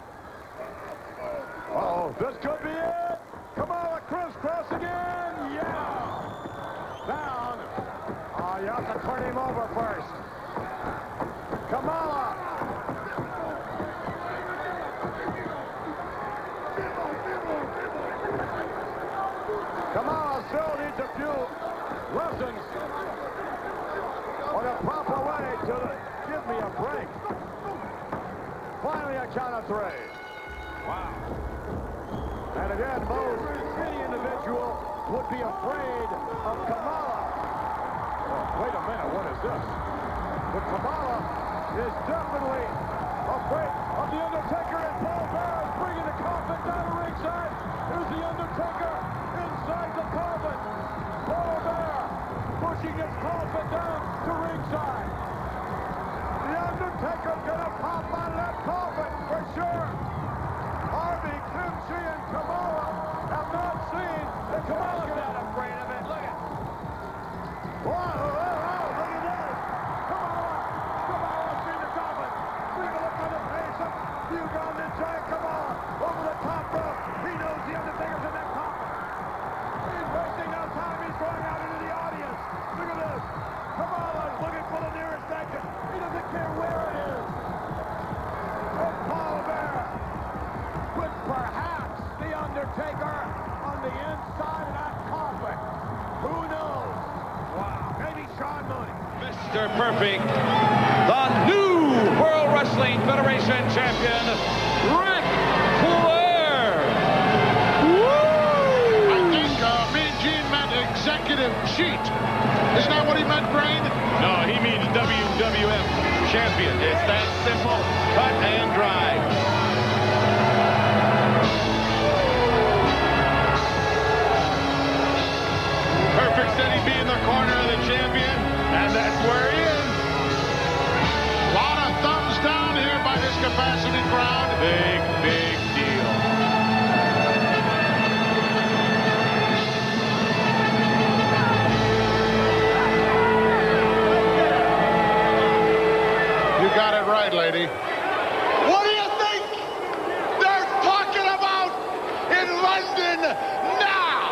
Uh-oh, this could be it. Kamala crisscross again. Yeah. Down. Oh, you have to turn him over first. Kamala. Kamala still needs a few lessons on the proper way to give me a break. Finally, a count of three. Wow. And again, most any individual would be afraid of Kamala. Oh, wait a minute, what is this? But Kamala is definitely afraid of the Undertaker, and Paul Bear is bringing the coffin down to ringside. Here's the Undertaker inside the coffin. Paul Bear pushing his coffin down to ringside. The Undertaker's gonna pop out of that coffin for sure. Harvey, Kimchi, and Kamala have not seen the Kamala's casket. not afraid of it. Look at Whoa, whoa, whoa, look at this. Kamala Mister Perfect, the new World Wrestling Federation champion, Ric Flair. I think uh, Mean Gene meant executive cheat. Isn't that what he meant, Brain? No, he means W W F champion. It's that simple, cut and dry. Perfect said he'd be in the corner of the champion, and that's where he is. A lot of thumbs down here by this capacity crowd. Big, big deal. You got it right, lady. What do you think they're talking about in London now?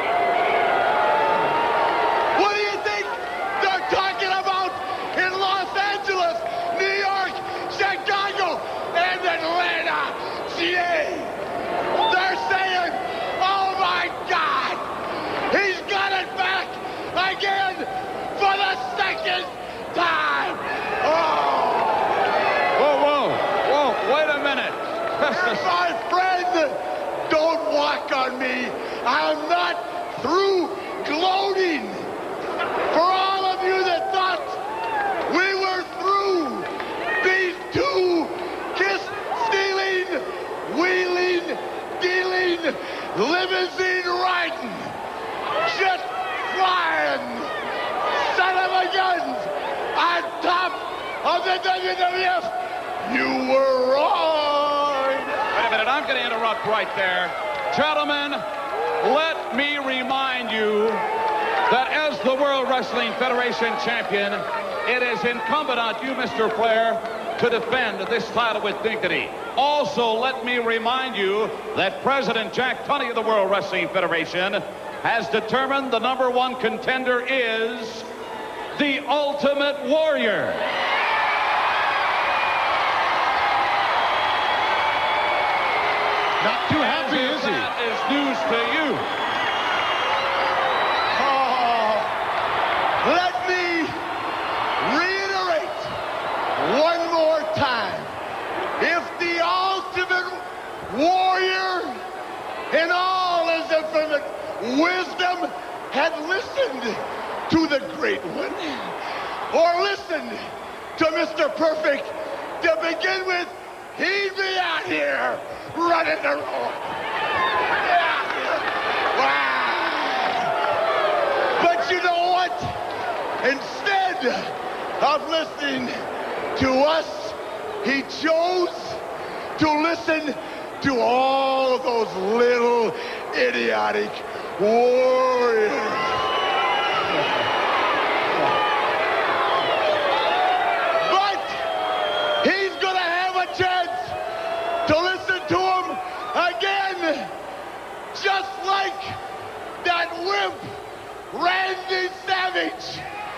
What do you think they're talking about in Los Angeles, New York, Chicago, and Atlanta, G A? They're saying, oh my God, he's got it back again for the second time. Oh. Whoa, whoa, whoa, wait a minute. My friend, don't walk on me. I'm not through gloating. For all of you that thought we were through, these two kiss-stealing, wheeling, dealing, limousine riding, jet flying, son of a guns on top of the W W F. You were wrong. Wait a minute, I'm going to interrupt right there. Gentlemen, let me remind you that as the World Wrestling Federation champion, it is incumbent on you, Mister Flair, to defend this title with dignity. Also, let me remind you that President Jack Tunney of the World Wrestling Federation has determined the number one contender is the Ultimate Warrior. Not too happy, is he? That is news to you. Oh, let me reiterate one more time. If the Ultimate Warrior in all his infinite wisdom had listened to the Great One, or listened to Mister Perfect to begin with, he'd be out here running the road. Wow. But you know what? Instead of listening to us, he chose to listen to all those little idiotic warriors. But he's gonna have a chance to listen to him again, just like that wimp Randy Savage.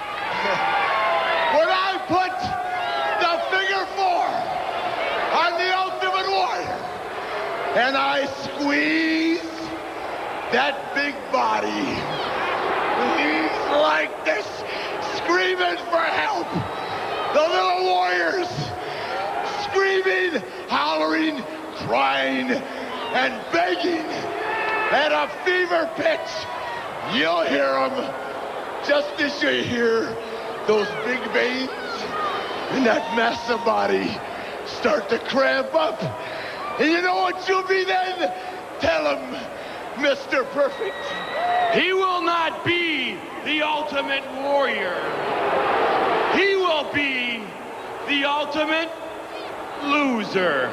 When I put the figure four on the Ultimate Warrior and I squeeze that big body, he's like this, screaming for help. The little warriors screaming, hollering, crying, and begging at a fever pitch. You'll hear them just as you hear those big veins and that massive body start to cramp up. And you know what you'll be then? Tell him, Mister Perfect. He will not be the Ultimate Warrior. He will be the Ultimate Loser.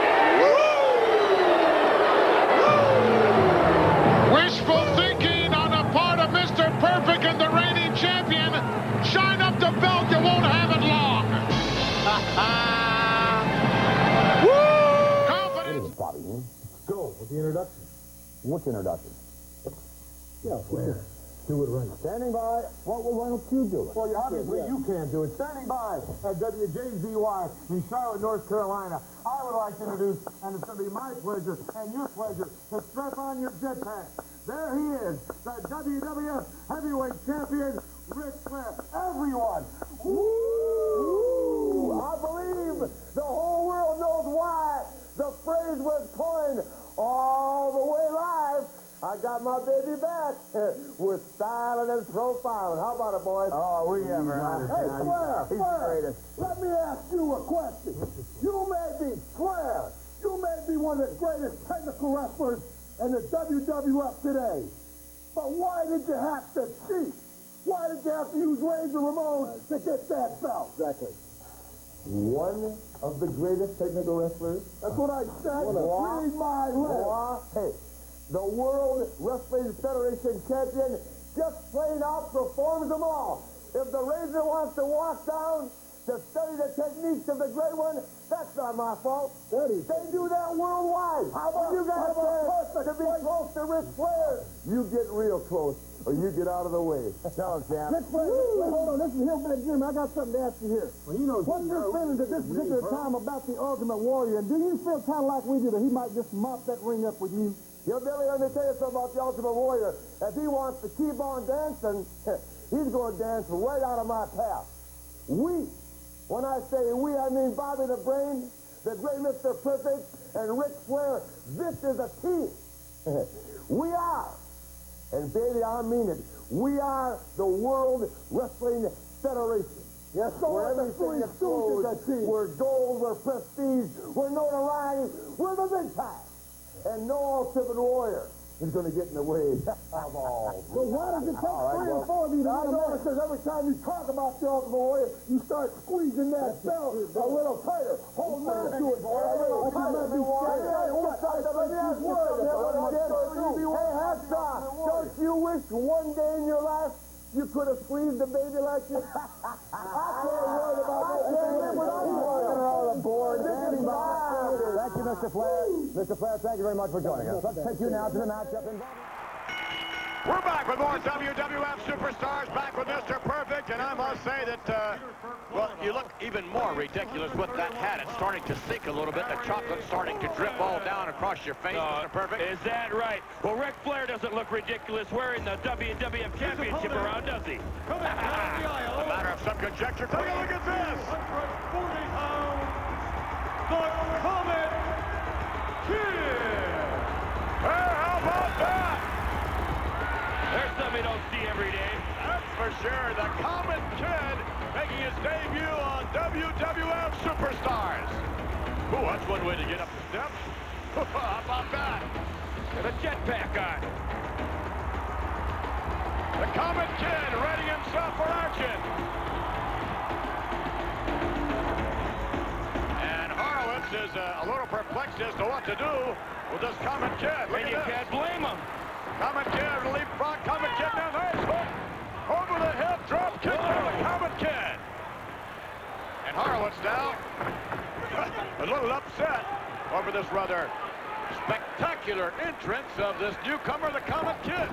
Wishful thinking on the part of Mister Perfect and the reigning champion. Shine up the belt, you won't have it long. Woo! Confidence. Bobby, go with the introduction. What's introduction? Yeah, Flair. Do it right. Standing by. Well, well, why don't you do it? Well, obviously yeah. you can't do it. Standing by at W J Z Y in Charlotte, North Carolina, I would like to introduce, and it's going to be my pleasure and your pleasure, to strap on your jetpack. There he is, the W W F Heavyweight Champion, Ric Flair. Everyone, Woo! I believe the whole world knows why the phrase was coined all the way live. I got my baby back with styling and profiling. How about it, boys? Oh, we ever. Hey, Flair, Flair, let me ask you a question. You may be Flair. You may be one of the greatest technical wrestlers in the W W F today. But why did you have to cheat? Why did you have to use Razor Ramon to get that belt? Exactly. One of the greatest technical wrestlers. That's what I said. Read my lips. Hey, the World Wrestling Federation champion just plain out performs them all. If the Razor wants to walk down to study the techniques of the great one, that's not my fault. They do that worldwide. How about you got a chance to be close to Ric Flair? You get real close, or you get out of the way. Tell him, champ. Ric Flair, hold on. This is Hillback Jim. I got something to ask you here. Well, you know, what's your feelings at this particular time about the Ultimate Warrior? And do you feel kind of like we do that he might just mop that ring up with you? Yo, Billy, let me tell you something about the Ultimate Warrior. If he wants to keep on dancing, he's going to dance right out of my path. We, when I say we, I mean Bobby the Brain, the great Mister Perfect, and Ric Flair. This is a team. We are, and baby, I mean it, we are the World Wrestling Federation. Yes, so we're everything explodes. We're gold, we're prestige, we're notoriety, we're the big time. And no Ultimate Warrior is going to get in the way of all. So why does it take right, three well, or four of you to I know because every time you talk about the Ultimate Warrior, you start squeezing that belt a little tighter. Hold on to it, boy. A little tighter. Hey, Hacksaw, don't you wish one day in your life you could have squeezed the baby like this? I can't worry about that. I can't live without you. All aboard. Thank you, Mister Flair. Mister Flair, thank you very much for joining us. Let's take you now to the matchup in We're back with more W W F Superstars, back with Mister Perfect, and I must say that, uh, well, you look even more ridiculous with that hat. It's starting to sink a little bit. The chocolate's starting to drip all down across your face, No, Mister Perfect. Is that right? Well, Ric Flair doesn't look ridiculous wearing the W W F Championship around, does he? A matter of some conjecture. Take a look at this. The Comet Kid! Hey, how about that? There's something you don't see every day. That's for sure. The Comet Kid making his debut on W W F Superstars. Ooh, that's one way to get up the steps. How about that? With a jetpack on. The Comet Kid readying himself for action. And Horowitz is uh, a little perplexed as to what to do with this Comet Kid. Look and you this. can't blame him. Comet Kid, leapfrog, Comet Kid, now nice hook. Over the hip, drop kick from the Comet Kid. And Horowitz now, a little upset over this rather spectacular entrance of this newcomer, the Comet Kid.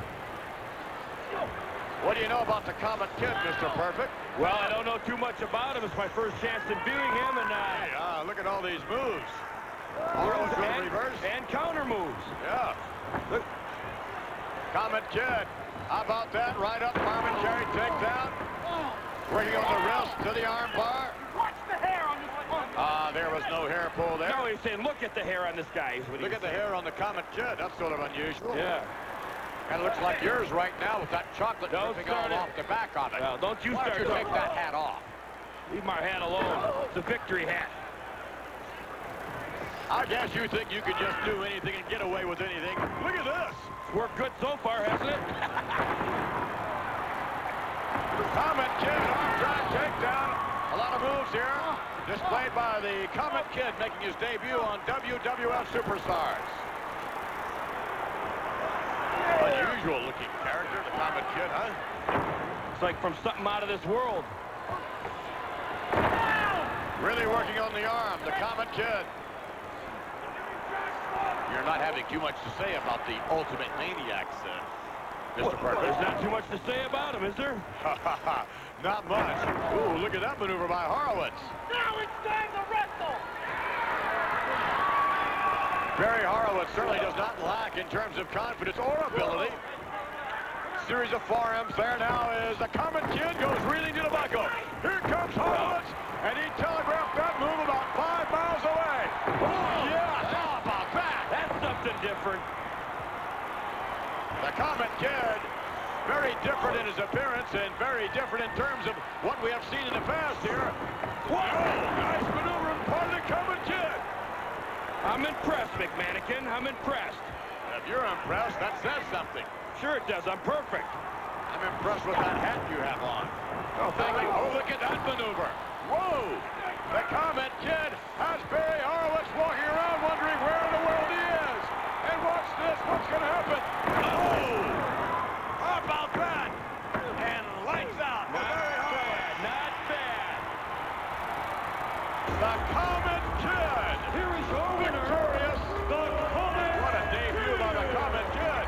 What do you know about the Comet Kid, Mister Perfect? Well, I don't know too much about him. It's my first chance in viewing him, and uh, hey, uh, look at all these moves. Horowitz and, reverse. and counter moves. Yeah. Look. Comet Kid. How about that? Right up, momentary takedown. Working on the wrist to the arm bar. Watch the hair on this one. Ah, uh, there was no hair pull there. No, he's saying, look at the hair on this guy. Look at the hair on the Comet Kid. That's sort of unusual. Yeah. Kind of looks like yours right now with that chocolate don't dripping all off the back of it. Well, don't you Why start don't you take that hat off? Leave my hat alone. It's a victory hat. I guess you think you can just do anything and get away with anything. Look at this. It's worked good so far, hasn't it? Comet Kid, arm drag takedown. A lot of moves here. Displayed by the Comet Kid making his debut on W W F Superstars. Unusual looking character, the Comet Kid, huh? It's like from something out of this world. Really working on the arm, the Comet Kid. You're not having too much to say about the Ultimate Maniacs, uh, Mister Well, Perfect. there's not too much to say about him, is there? Not much. Ooh, look at that maneuver by Horowitz. Now it's time to wrestle! Barry Horowitz certainly does not lack in terms of confidence or ability. Series of forearms there now as the Comet Kid goes reeling to the buckle. Here comes we have seen in the past here. Whoa! Nice maneuver on the part of the Common Kid. I'm impressed, McMannequin. I'm impressed. If you're impressed, that says something. Sure it does. I'm perfect. I'm impressed with that hat you have on. Oh, thank you. Oh, look at that maneuver. Whoa! The Comet Kid has Barry Horowitz walking around wondering where in the world he is. And watch this. What's going to happen? Oh! How about that? And lights out. Not bad. Not bad. The Comet Kid. Here is your winner. Victorious. The Comet. What a debut by the Comet Kid.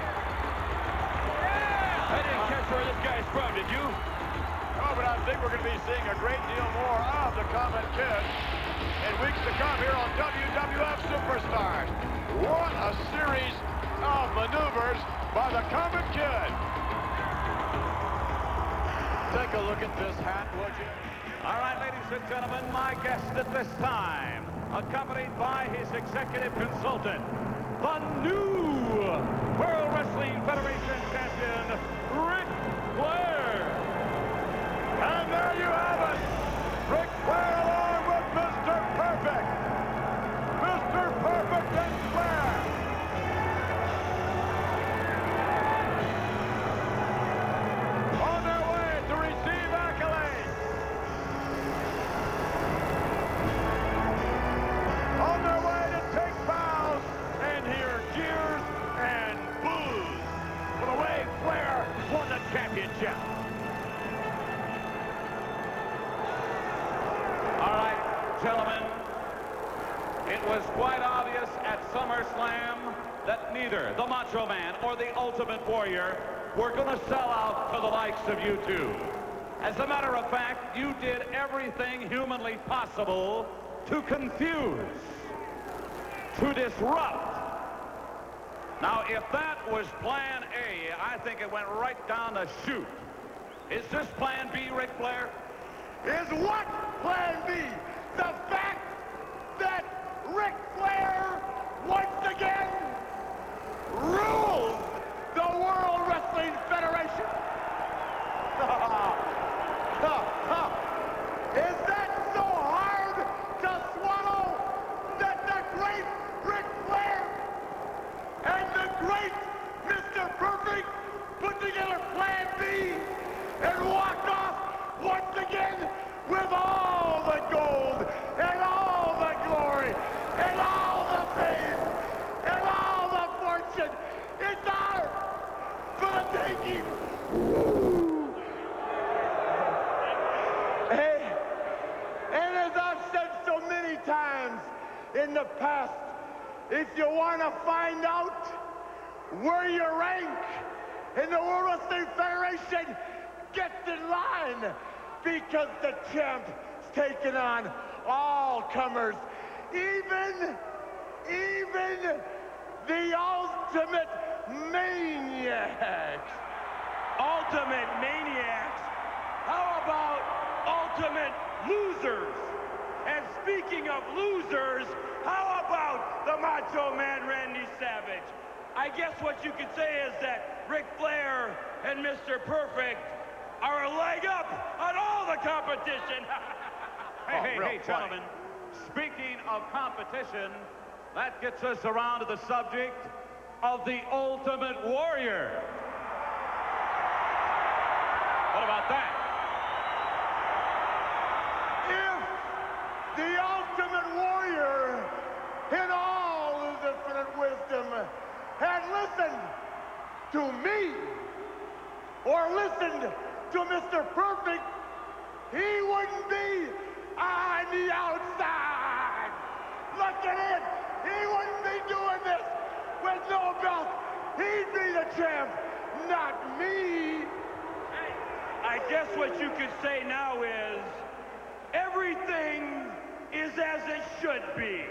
I didn't catch where this guy's from, did you? Oh, but I think we're going to be seeing a great deal more of the Comet Kid in weeks to come here on W W F Superstars. What a series of maneuvers by the Comet Kid. Take a look at this hat, would you? All right, ladies and gentlemen, my guest at this time, accompanied by his executive consultant, the new World Wrestling Federation champion, Ric Flair. And there you have it. Ric Flair along with Mister Perfect. Mister Perfect and Flair. On their way to receive accolades. On their way to take bows and hear cheers and boos for the way Flair won the championship. All right, gentlemen, it was quite obvious at SummerSlam that neither the Macho Man or the Ultimate Warrior were going to sell out to the likes of you two. As a matter of fact, you did everything humanly possible to confuse, to disrupt. Now, if that was plan A, I think it went right down the chute. Is this plan B, Ric Flair? Is what plan B? The fact that Ric Flair once again rules the World Wrestling Federation? Is that so hard to swallow that the great Ric Flair and the great Mister Perfect put together plan B and walked off once again with all the gold and all the glory and all the fame and all the fortune? It's ours for the taking. Hey, and as I've said so many times in the past, if you want to find out where you rank in the World Wrestling Federation, get in line, because the champ is taking on all comers, even, even the ultimate maniacs. Ultimate maniacs? How about ultimate losers? And speaking of losers, how about the Macho Man Randy Savage? I guess what you could say is that Ric Flair and Mister Perfect are a leg up on all the competition. Hey, Oh, hey, real hey, funny. gentlemen. Speaking of competition, that gets us around to the subject of the Ultimate Warrior. What about that? If the Ultimate Warrior, in all his infinite wisdom, had listened to me or listened to Mister Perfect, he wouldn't be on the outside. Look at it. He wouldn't be doing this with no belt. He'd be the champ, not me. I guess what you could say now is everything is as it should be.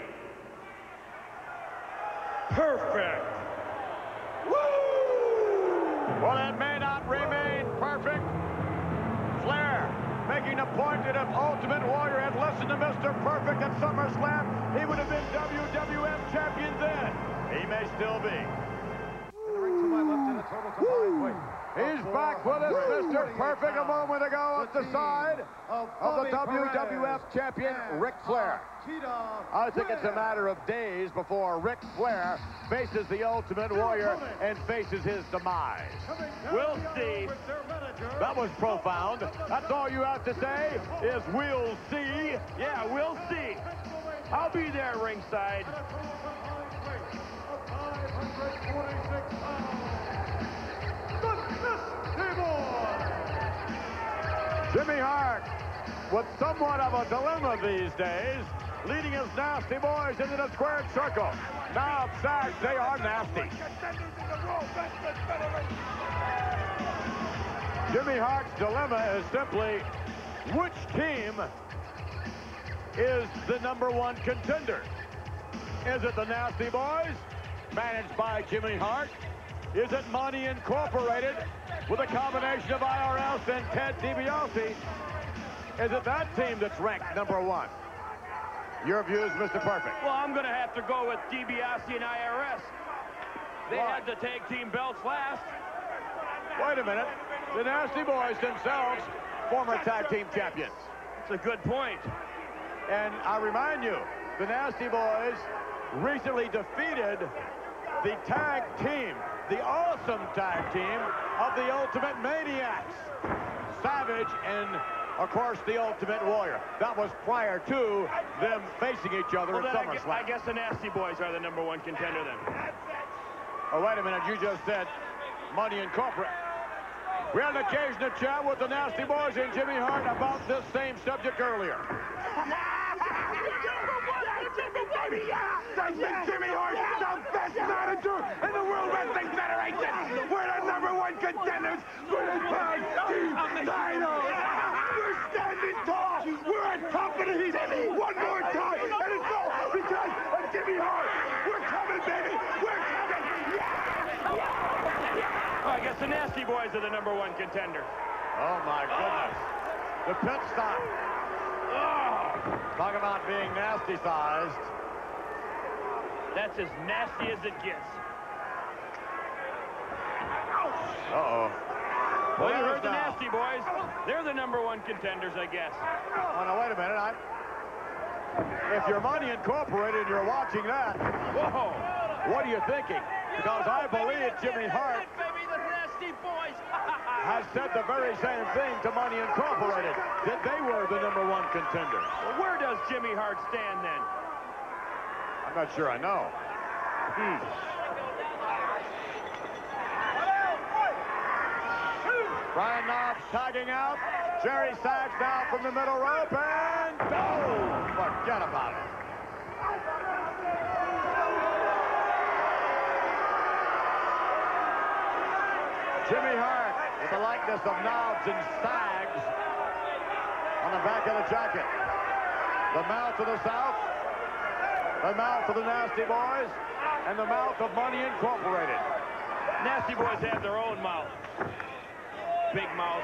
Perfect. Woo! Well, it may not remain perfect. Flair making a point that if Ultimate Warrior had listened to Mister Perfect at SummerSlam, he would have been W W F champion then. He may still be. In the ring to my left in a He's back with us, Mister Perfect, a moment ago at the side of the W W F champion, Ric Flair. I think it's a matter of days before Ric Flair faces the Ultimate Warrior and faces his demise. We'll see. That was profound. That's all you have to say is we'll see. Yeah, we'll see. I'll be there ringside. Jimmy Hart with somewhat of a dilemma these days, leading his Nasty Boys into the squared circle. Now, Sags, they are nasty. Jimmy Hart's dilemma is simply, which team is the number one contender? Is it the Nasty Boys, managed by Jimmy Hart? Is it Money Incorporated with a combination of I R S and Ted DiBiase? Is it that team that's ranked number one? Your views, Mister Perfect. Well, I'm going to have to go with DiBiase and I R S. They Why? had the tag team belts last. Wait a minute. The Nasty Boys themselves, former tag team champions. That's a good point. And I remind you, the Nasty Boys recently defeated the tag team, the awesome tag team of the Ultimate Maniacs, Savage and, of course, the Ultimate Warrior. That was prior to them facing each other Well, at then I, gu- SummerSlam. I guess the Nasty Boys are the number one contender then. Oh, wait a minute. You just said Money Incorporated. We had an occasion to chat with the Nasty Boys and Jimmy Hart about this same subject earlier. Jimmy Hart, the best manager in the World Wrestling Federation. We're the number one contenders for the tag team title. We're standing tall. We're on top of the heap. One more time, and it's all because of Jimmy Hart. We're coming, baby. We're coming. Well, I guess the Nasty Boys are the number one contender. Oh, my goodness. The pit stop. Oh. Talk about being nasty-sized. That's as nasty as it gets. Uh-oh. Well, you heard the Nasty Boys. They're the number one contenders, I guess. Oh, now, wait a minute. I... If you're Money Incorporated and you're watching that, whoa, what are you thinking? Because I believe Jimmy Hart has said the very same thing to Money Incorporated, that they were the number one contender. Well, where does Jimmy Hart stand then? I'm not sure I know. Hmm. Brian Knobs tagging out. Jerry Sags down from the middle rope, and oh, forget about it. Jimmy Hart with the likeness of Knobs and Sags on the back of the jacket. The mouth of the South, the mouth of the Nasty Boys, and the mouth of Money Incorporated. Nasty Boys have their own mouth. Big mouth.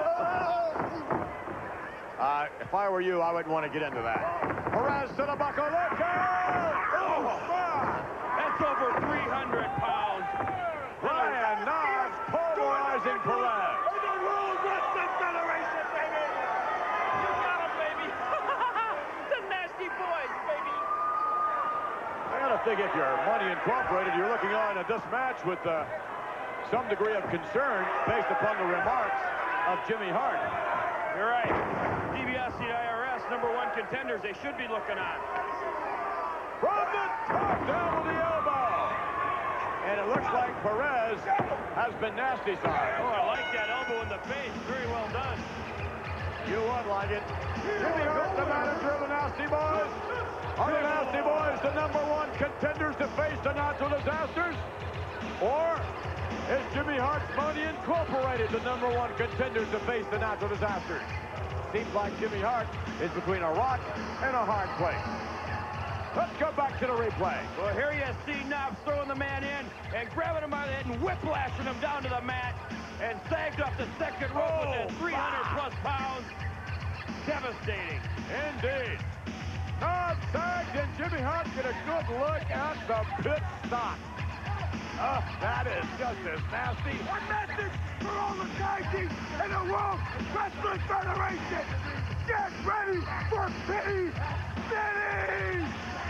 Uh, if I were you, I wouldn't want to get into that. Perez to the buckle. Look out! Oh, God! That's over three hundred pounds. Brian Knobs pulverizing Perez. The World Wrestling Federation, baby! You got him, baby. The Nasty Boys, baby. I gotta think if you're Money Incorporated, you're looking on at this match with uh, some degree of concern based upon the remarks of Jimmy Hart. You're right. DiBiase and I R S, number one contenders, they should be looking on. From the top down with the elbow. And it looks like Perez has been nasty-sized. Oh, I like that elbow in the face. Very well done. You would like it. Jimmy Hart, the manager of the Nasty Boys. Are the Nasty Boys the number one contenders to face the natural disasters? Or is Jimmy Hart's Money Incorporated the number one contenders to face the natural disasters? Seems like Jimmy Hart is between a rock and a hard place. Let's go back to the replay. Well, here you see Knobs throwing the man in and grabbing him by the head and whiplashing him down to the mat and sagged off the second rope oh, with that three hundred plus pounds. Devastating. Indeed. Knobs, Sags, and Jimmy Hart get a good look at the pit stop. Uh, that is just as nasty. A message for all the tag teams in the World Wrestling Federation. Get ready for Pity City!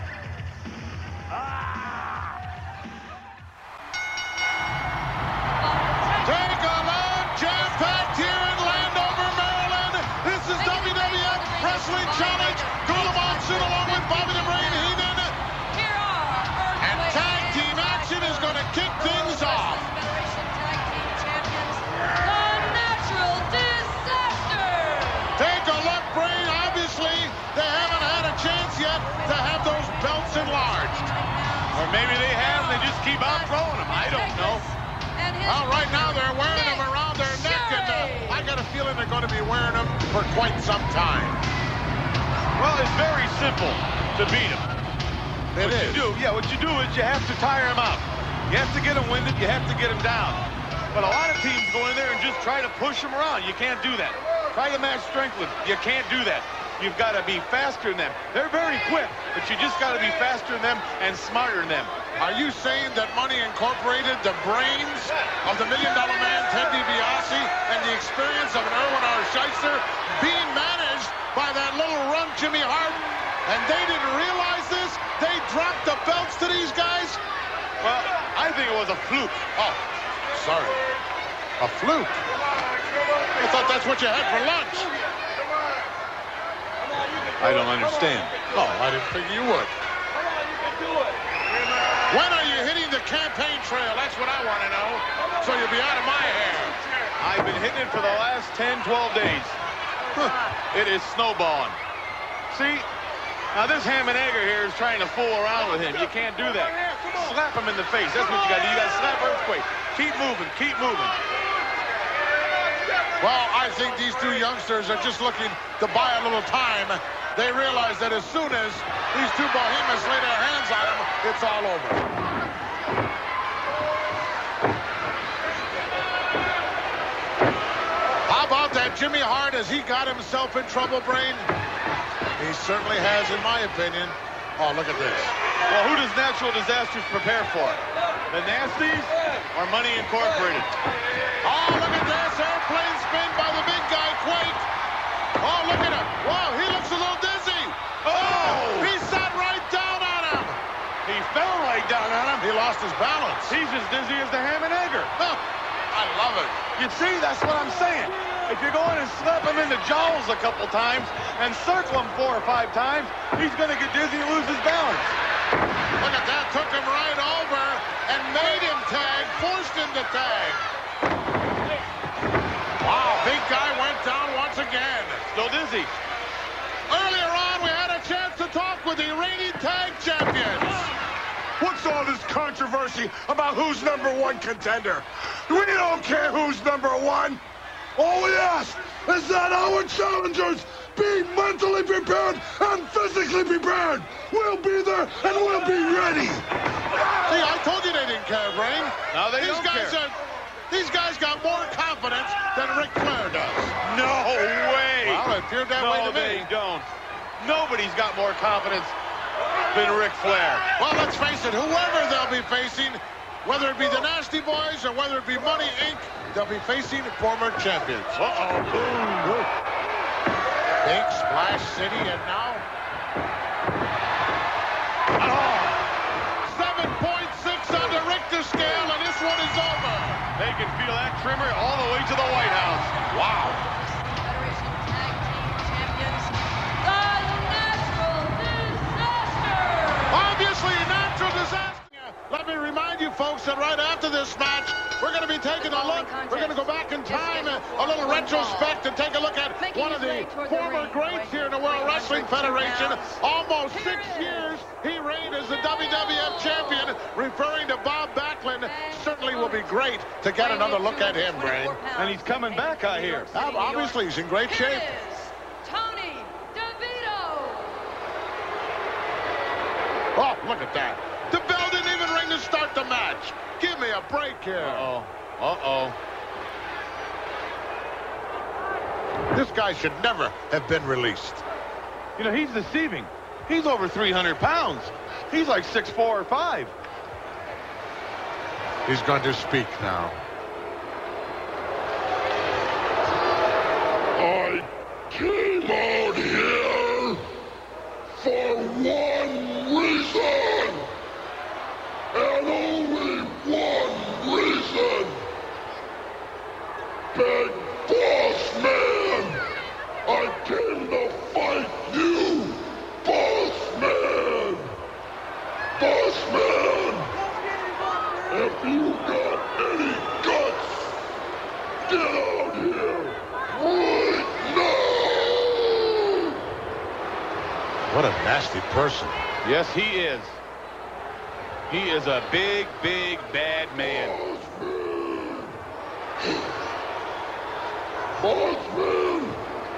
Ah! Take a look, jam-packed here in Landover, Maryland. This is W W F Wrestling Challenge. Gula Monsoon along with Bobby the Brain Heenan. And tag team action is going to kick things off. Take a look, Brain. Obviously, they haven't had a chance yet to have those belts enlarged. Or maybe they have, and they just keep out throwing them. I don't know. Well, right now they're wearing them around their neck, and uh, I got a feeling they're going to be wearing them for quite some time. Well, it's very simple to beat them. It what is. You do, yeah, what you do is you have to tire them out. You have to get them winded. You have to get them down. But a lot of teams go in there and just try to push them around. You can't do that. Try to match strength with them. You can't do that. You've got to be faster than them. They're very quick, but you just got to be faster than them and smarter than them. Are you saying that Money Incorporated, the brains of the Million Dollar Man, Ted DiBiase, and the experience of an Erwin R. Scheisser being managed by that little runt Jimmy Hart, and they didn't realize this? They dropped the belts to these guys? Well, I think it was a fluke. Oh, sorry. A fluke? I thought that's what you had for lunch. I don't understand. Oh, I didn't figure you would. When are you hitting the campaign trail? That's what I want to know. So you'll be out of my hair. I've been hitting it for the last ten, twelve days. Huh. It is snowballing. See? Now this ham and egger here is trying to fool around with him. You can't do that. Slap him in the face. That's what you got to do. You got to slap Earthquake. Keep moving. Keep moving. Well, I think these two youngsters are just looking to buy a little time. They realize that as soon as these two behemoths lay their hands on them, it's all over. How about that Jimmy Hart? Has he got himself in trouble, Brain? He certainly has, in my opinion. Oh, look at this. Well, who does natural disasters prepare for? The Nasties or Money Incorporated? Oh, look at this. Airplane spin by the big guy, Quake. Oh, look at him. Whoa, he looks a little dizzy. Oh, he sat right down on him. He fell right down on him. He lost his balance. He's as dizzy as the ham and egger. Huh. I love it. You see, that's what I'm saying. If you go in and slap him in the jowls a couple times and circle him four or five times, he's going to get dizzy and lose his balance. Look at that. Took him right over and made him tag, forced him to tag. Wow, big guy went down once again. Still dizzy. Earlier on, we had a chance to talk with the reigning tag champions. What's all this controversy about who's number one contender? We don't care who's number one. All we ask is that our challengers be mentally prepared and physically prepared. We'll be there and we'll be ready. See, I told you they didn't care, Brain. No, they these don't guys care. Are, these guys got more confidence than Ric Flair does. No way. Well, it appeared that no, way to they me. don't. Nobody's got more confidence than Ric Flair. Well, let's face it, whoever they'll be facing, whether it be the Nasty Boys or whether it be Money Incorporated, they'll be facing former champions. Uh-oh. Boom. Big Splash City, and now... Oh. seven point six on the Richter scale, and this one is over. They can feel that trimmer all the way to the White House. Wow. Federation Tag Team Champions, the Natural Disaster! Obviously, a natural disaster. Let me remind you, folks, that right after this match, we're going to be taking a look. We're going to go back in time, a little retrospect, and take a look at one of the former greats here in the World Wrestling Federation. Almost six years he reigned as the W W F champion, referring to Bob Backlund. Certainly will be great to get another look at him, Brain. And he's coming back out here. Obviously, he's in great shape. Tony DeVito. Oh, look at that. The bell didn't even ring to start the match. Give me a break here. Uh-oh. Uh-oh. This guy should never have been released. You know, he's deceiving. He's over three hundred pounds. He's like six four or five. He's going to speak now. I came out here for one reason, and only one reason. Big Boss Man, I came to fight you, Boss Man. Boss Man, if you got any guts, get out here right now! What a nasty person. Yes, he is. He is a big, big, bad man. Boss Man,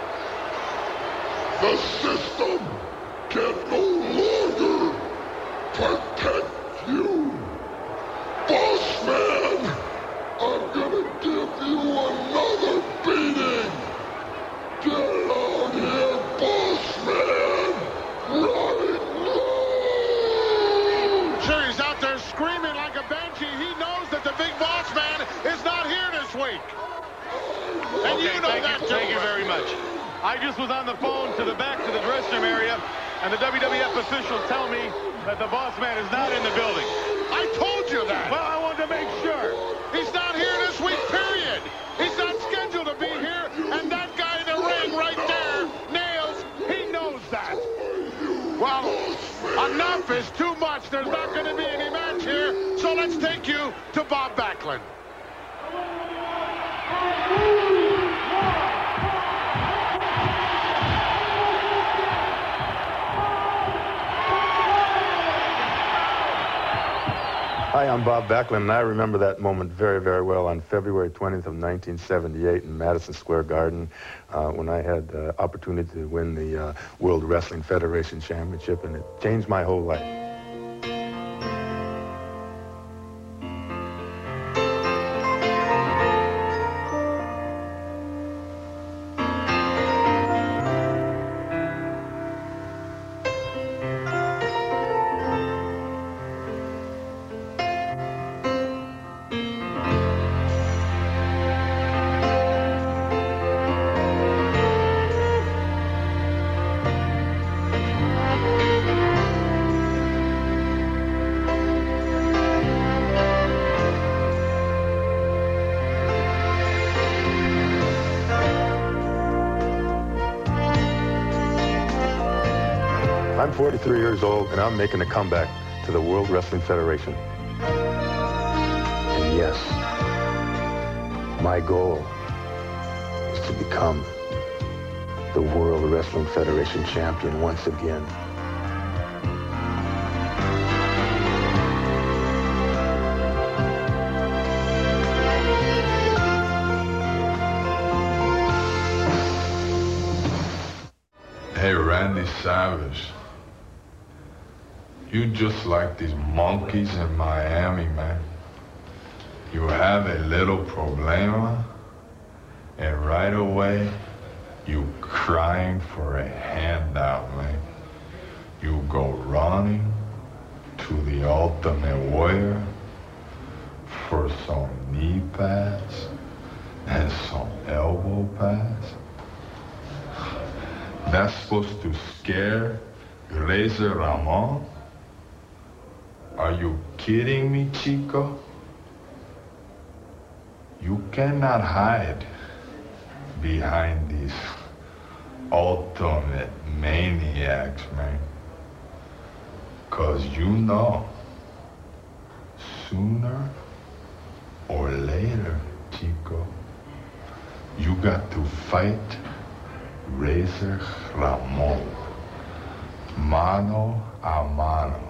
the system can no longer protect you. Boss Man, I'm gonna give you another beating. Get out here, Boss Man, right now. Sure, he's out there screaming like a banshee. He knows that the Big Boss Man is not here this week. And Okay, you know thank that you, too. thank you very much. I just was on the phone to the back to the dressing room area, and the W W F officials tell me that the Boss Man is not in the building. I told you that. Well, I wanted to make sure. He's not here this week, period. He's not scheduled to be here, and that guy in the ring right there, Nails, he knows that. Well, enough is too much. There's not going to be any match here, so let's take you to Bob Backlund. Hi, I'm Bob Backlund, and I remember that moment very, very well on February twentieth of nineteen seventy-eight in Madison Square Garden uh, when I had the uh, opportunity to win the uh, World Wrestling Federation Championship, and it changed my whole life. I'm forty-three years old, and I'm making a comeback to the World Wrestling Federation. And yes, my goal is to become the World Wrestling Federation champion once again. Hey, Randy Savage. You just like these monkeys in Miami, man. You have a little problema, and right away, you crying for a handout, man. You go running to the Ultimate Warrior for some knee pads and some elbow pads. That's supposed to scare Razor Ramon? Are you kidding me, Chico? You cannot hide behind these ultimate maniacs, man. Cause you know, sooner or later, Chico, you got to fight Razor Ramon. Mano a mano.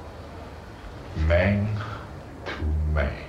Man to man.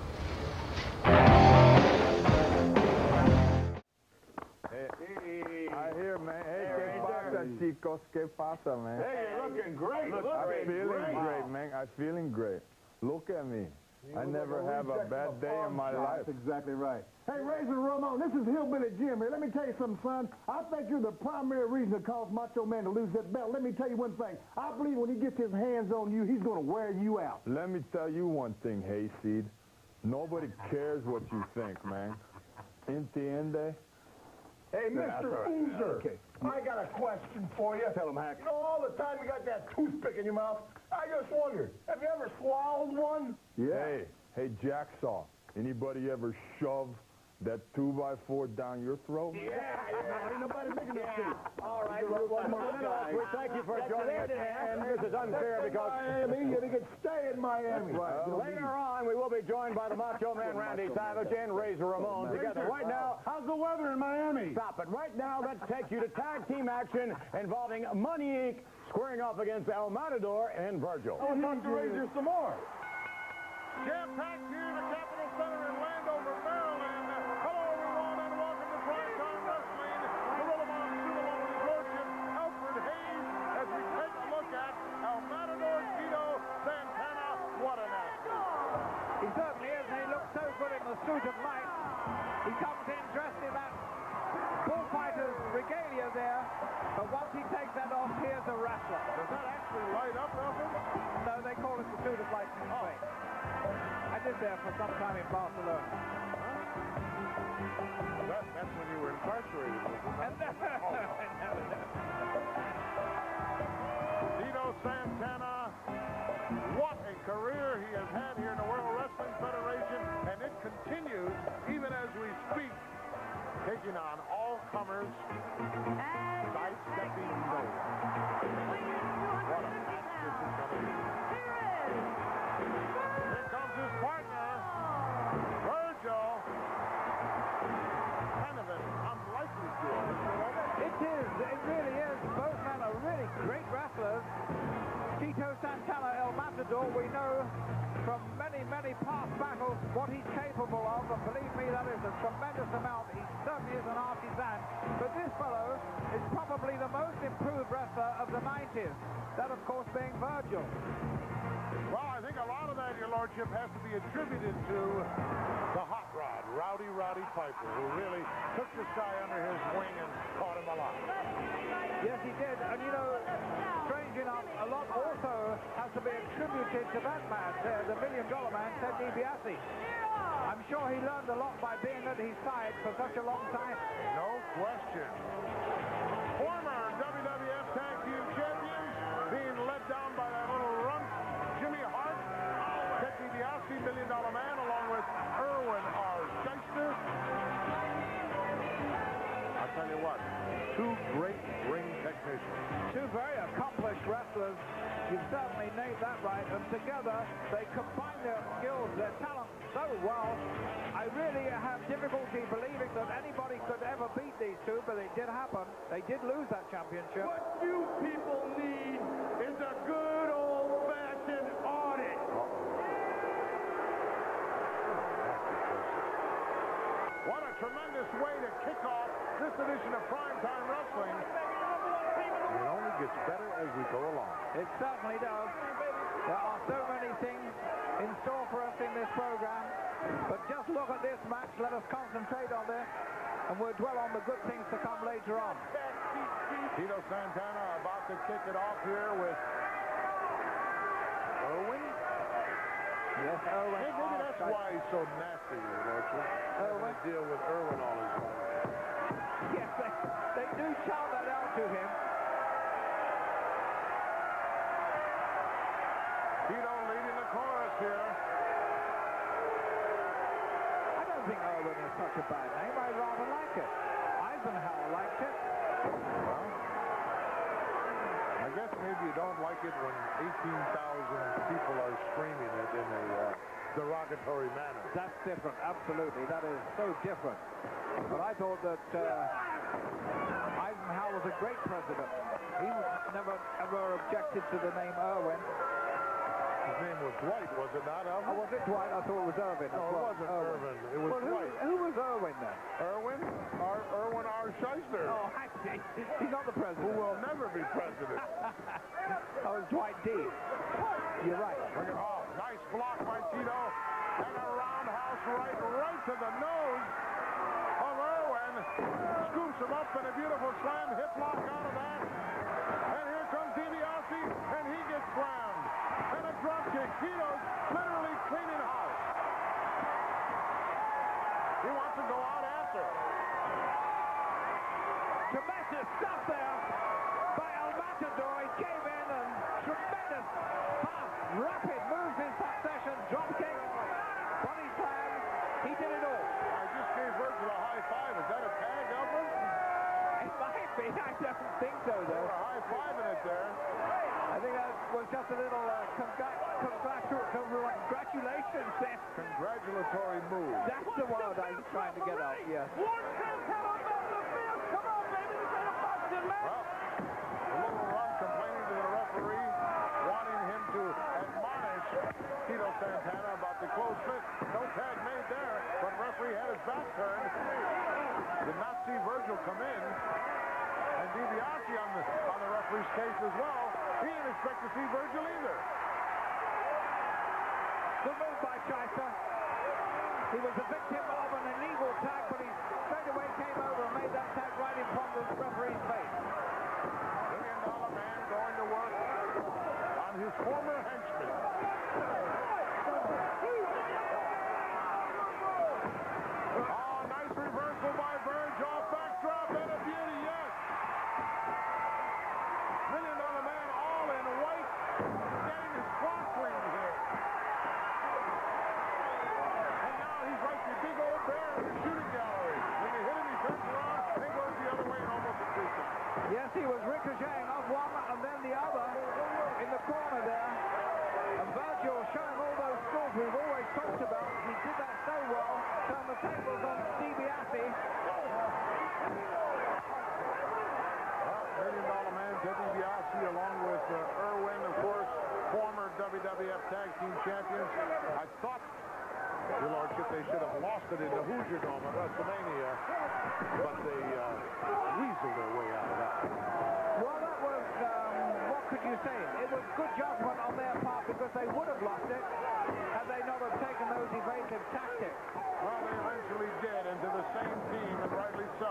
I hear, man. Hey, ¿qué pasa, chicos? ¿Qué pasa, man? Hey, you're looking great. Look, Looking I'm feeling great. great, man. I'm feeling great. Look at me. I never have a bad day in my life. That's exactly right. Hey, Razor Ramon, this is Hillbilly Jim here. Let me tell you something, son. I think you're the primary reason that caused Macho Man to lose that belt. Let me tell you one thing. I believe when he gets his hands on you, he's going to wear you out. Let me tell you one thing, Hayseed. Nobody cares what you think, man. Entiende? Hey, Yeah, Mister that's all right. Oozer, Okay. I got a question for you. Tell him, Hack. You know, all the time you got that toothpick in your mouth, I just wondered, have you ever swallowed one? Yeah. Hey, hey, Jacksaw. Anybody ever shove that two by four down your throat? Yeah, yeah. Ain't nobody making this shit. All right, well, one more guys. We thank you for joining us, and this is unfair because Miami, you can stay in Miami. Uh, later on, we will be joined by the Macho Man Randy Savage and Razor Ramon together. Right now, how's the weather in Miami? Stop it. Right now, let's take you to tag team action involving Money Incorporated squaring off against El Matador and Virgil. Oh, talk to Razor some more. Jam-packed here in the Capitol Center in Landover, Maryland. Hello, everyone, and welcome to Primetime Wrestling. Gorilla Monsoon along with his lordship, Alfred Hayes, as we take a look at El Matador Tito Santana. What an athlete. He certainly is, and he looks so good in the suit of light. He comes in dressed in that bullfighter's regalia there, but once he takes that off, here's a wrestler. Does that actually light up, Elfin? No, they call it the suit of light in Spain. I did there for some time in Barcelona. That, that's when you were incarcerated, wasn't it? Tito Santana, what a career he has had here in the World Wrestling Federation, and it continues even as we speak, taking on all comers, sidestepping no one. What a match this is going to be. Here comes his partner, Virgil. Kind of an unlikely duo. It is. It really is. Both men are really great wrestlers. Tito Santana, El Matador, we know from many, many past battles what he's capable of, and believe me, that is a tremendous amount. He certainly is an artisan. But this fellow is probably the most improved wrestler of the nineties. That, of course, being Virgil. Well, I think a lot of that, your lordship, has to be attributed to the hot rod, Rowdy Roddy Piper, who really took this guy under his wing and taught him a lot. Yes, he did. And, you know, strange enough, a lot also has to be attributed to that man there, the million-dollar man, Ted DiBiase. I'm sure he learned a lot by being at his side for such a long time. No question. Former W W F Tag Team Champions being led down by that little runt, Jimmy Hart. Ted DiBiase, Million Dollar Man, along with Irwin R. Shyster. I'll tell you what, two great ring technicians. Two very accomplished wrestlers. You've certainly named that right. And together, they combine their skills, their talent so well. I really have difficulty believing that anybody could ever beat these two, but it did happen. They did lose that championship. What you people need is a good old-fashioned audit. What a tremendous way to kick off this edition of Primetime Wrestling. It only gets better as we go along. It certainly does. There are so many things in store for us in this program. But just look at this match. Let us concentrate on this. And we'll dwell on the good things to come later on. Tito Santana about to kick it off here with Irwin. Yes, Irwin. Hey, maybe that's why he's so nasty, Lordship. Irwin. Deal with Irwin all his life. Yes, they, they do shout that out to him. Tito leading the chorus here. I don't think Irwin is such a bad name. I rather like it. Eisenhower liked it. Well, I guess maybe you don't like it when eighteen thousand people are screaming it in a uh, derogatory manner. That's different, absolutely. That is so different. But I thought that uh, Eisenhower was a great president. He never, ever objected to the name Irwin. His name was Dwight, was it not, Alvin? Oh, was it Dwight? I thought it was Irvin. No, it wasn't Irvin. It was well, who, Dwight. Who was Irwin then? Irwin? R. Irwin R. Shyster. Oh, I see. He's not the president. Who will never be president. Oh, it's Dwight D. You're right. Look at, oh, nice block by Tito. And a roundhouse right, right to the nose of Irwin. Scoops him up in a beautiful slam hip lock out of that. And here comes DiBiase, and he gets slammed. And a drop kick. Tito's literally cleaning house. there. I think that was just a little uh, congrat congratulations there. Congratulatory move. That's the word I was trying to get out, yes. Well, a little run complaining to the referee, wanting him to admonish Tito Santana about the closed fist. No tag made there, but referee had his back turned. Did not see Virgil come in. And DiBiase on the, on the referee's case as well. He didn't expect to see Virgil either. Good move by Chysa. He was a victim of an illegal tag, but he straight away came over and made that tag right in front of the referee's face. Million Dollar Man going to work on his former henchman. Oh, nice reversal by Virgil. Off backdrop and a beauty, yes. Million Dollar Man all in white, getting his cross rings here. And now he's like the big old bear in the shooting gallery. When they hit him, he turns around and goes the other way and almost a three count. Yes, he was ricocheting off one and then the other in the corner there. And Virgil showing all those skills we've always talked about. He did that so well. Turned the tables on DiBiase. Million Dollar Man, Ted DiBiase, along with uh, Irwin, of course, former W W F Tag Team Champions. I thought, Your Lordship, they should have lost it in the Hoosier Dome at WrestleMania, but they uh, weaseled their way out of that. Well, that was, um, what could you say? It was good judgment on their part because they would have lost it had they not have taken those evasive tactics. Well, they eventually did, and to the same team, and rightly so.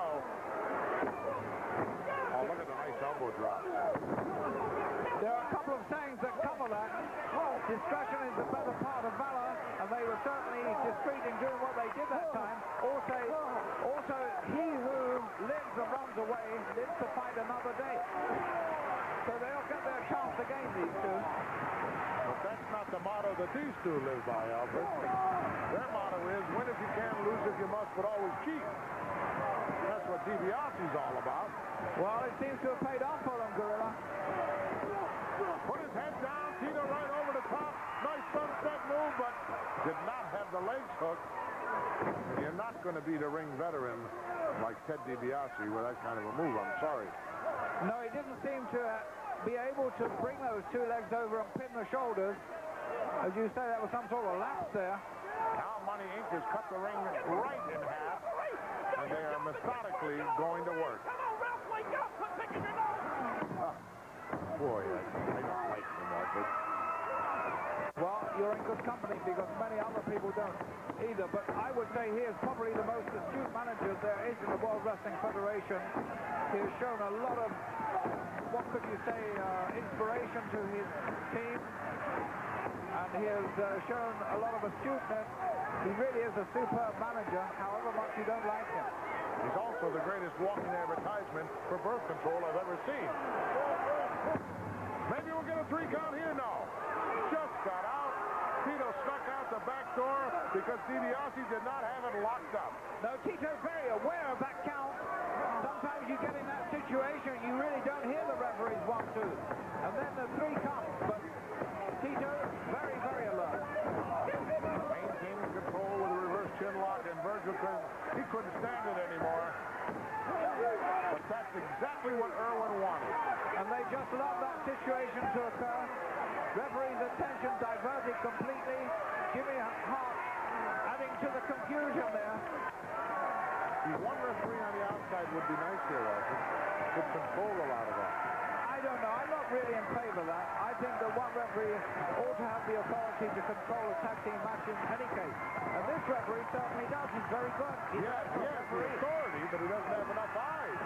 Oh, look at the nice elbow drop. There are a couple of sayings that cover that. Discretion is the better part of valor, and they were certainly discreet in doing what they did that time. Also, also he who lives and runs away lives to fight another day. So they'll get their chance again, these two. But that's not the motto that these two live by, Alfred. Their motto is, win if you can, lose if you must, but always cheat. That's what DiBiase's all about. Well, it seems to have paid off for them, Gorilla. Put his head down, Tito right over the top. Nice sunset move, but did not have the legs hooked. You're not going to beat a ring veteran like Ted DiBiase with that kind of a move. I'm sorry. No, he didn't seem to uh, be able to bring those two legs over and pin the shoulders. As you say, that was some sort of lapse there. Now Money Incorporated has cut the ring right in half, and they are methodically going to work. Oh, boy, I, I don't like him, Alfred. Well, you're in good company because many other people don't either. But I would say he is probably the most astute manager there is in the World Wrestling Federation. He has shown a lot of, what could you say, uh, inspiration to his team. And he has uh, shown a lot of astuteness. He really is a superb manager, however much you don't like him. He's also the greatest walking advertisement for birth control I've ever seen. Maybe we'll get a three count here now. Just got out. Tito stuck out the back door because DiBiase did not have it locked up. No, Tito's very aware of that count. Sometimes you get in that situation, you really don't hear the referees one, two. And then the three comes, but Tito, very, very alert. Maintaining control with a reverse chin lock, and Virgil couldn't, he couldn't stand it anymore. But that's exactly what Irwin wanted. And they just love that situation to occur. Referee's attention diverted completely. Jimmy Hart adding to the confusion there. The one referee on the outside would be nice here, Walter. Could control a lot of that. I don't know. I'm not really in favor of that. I think that one referee ought to have the authority to control a tag team match in any case. And this referee certainly does. He's very good. He's yes, he has the authority, but he doesn't have enough eyes.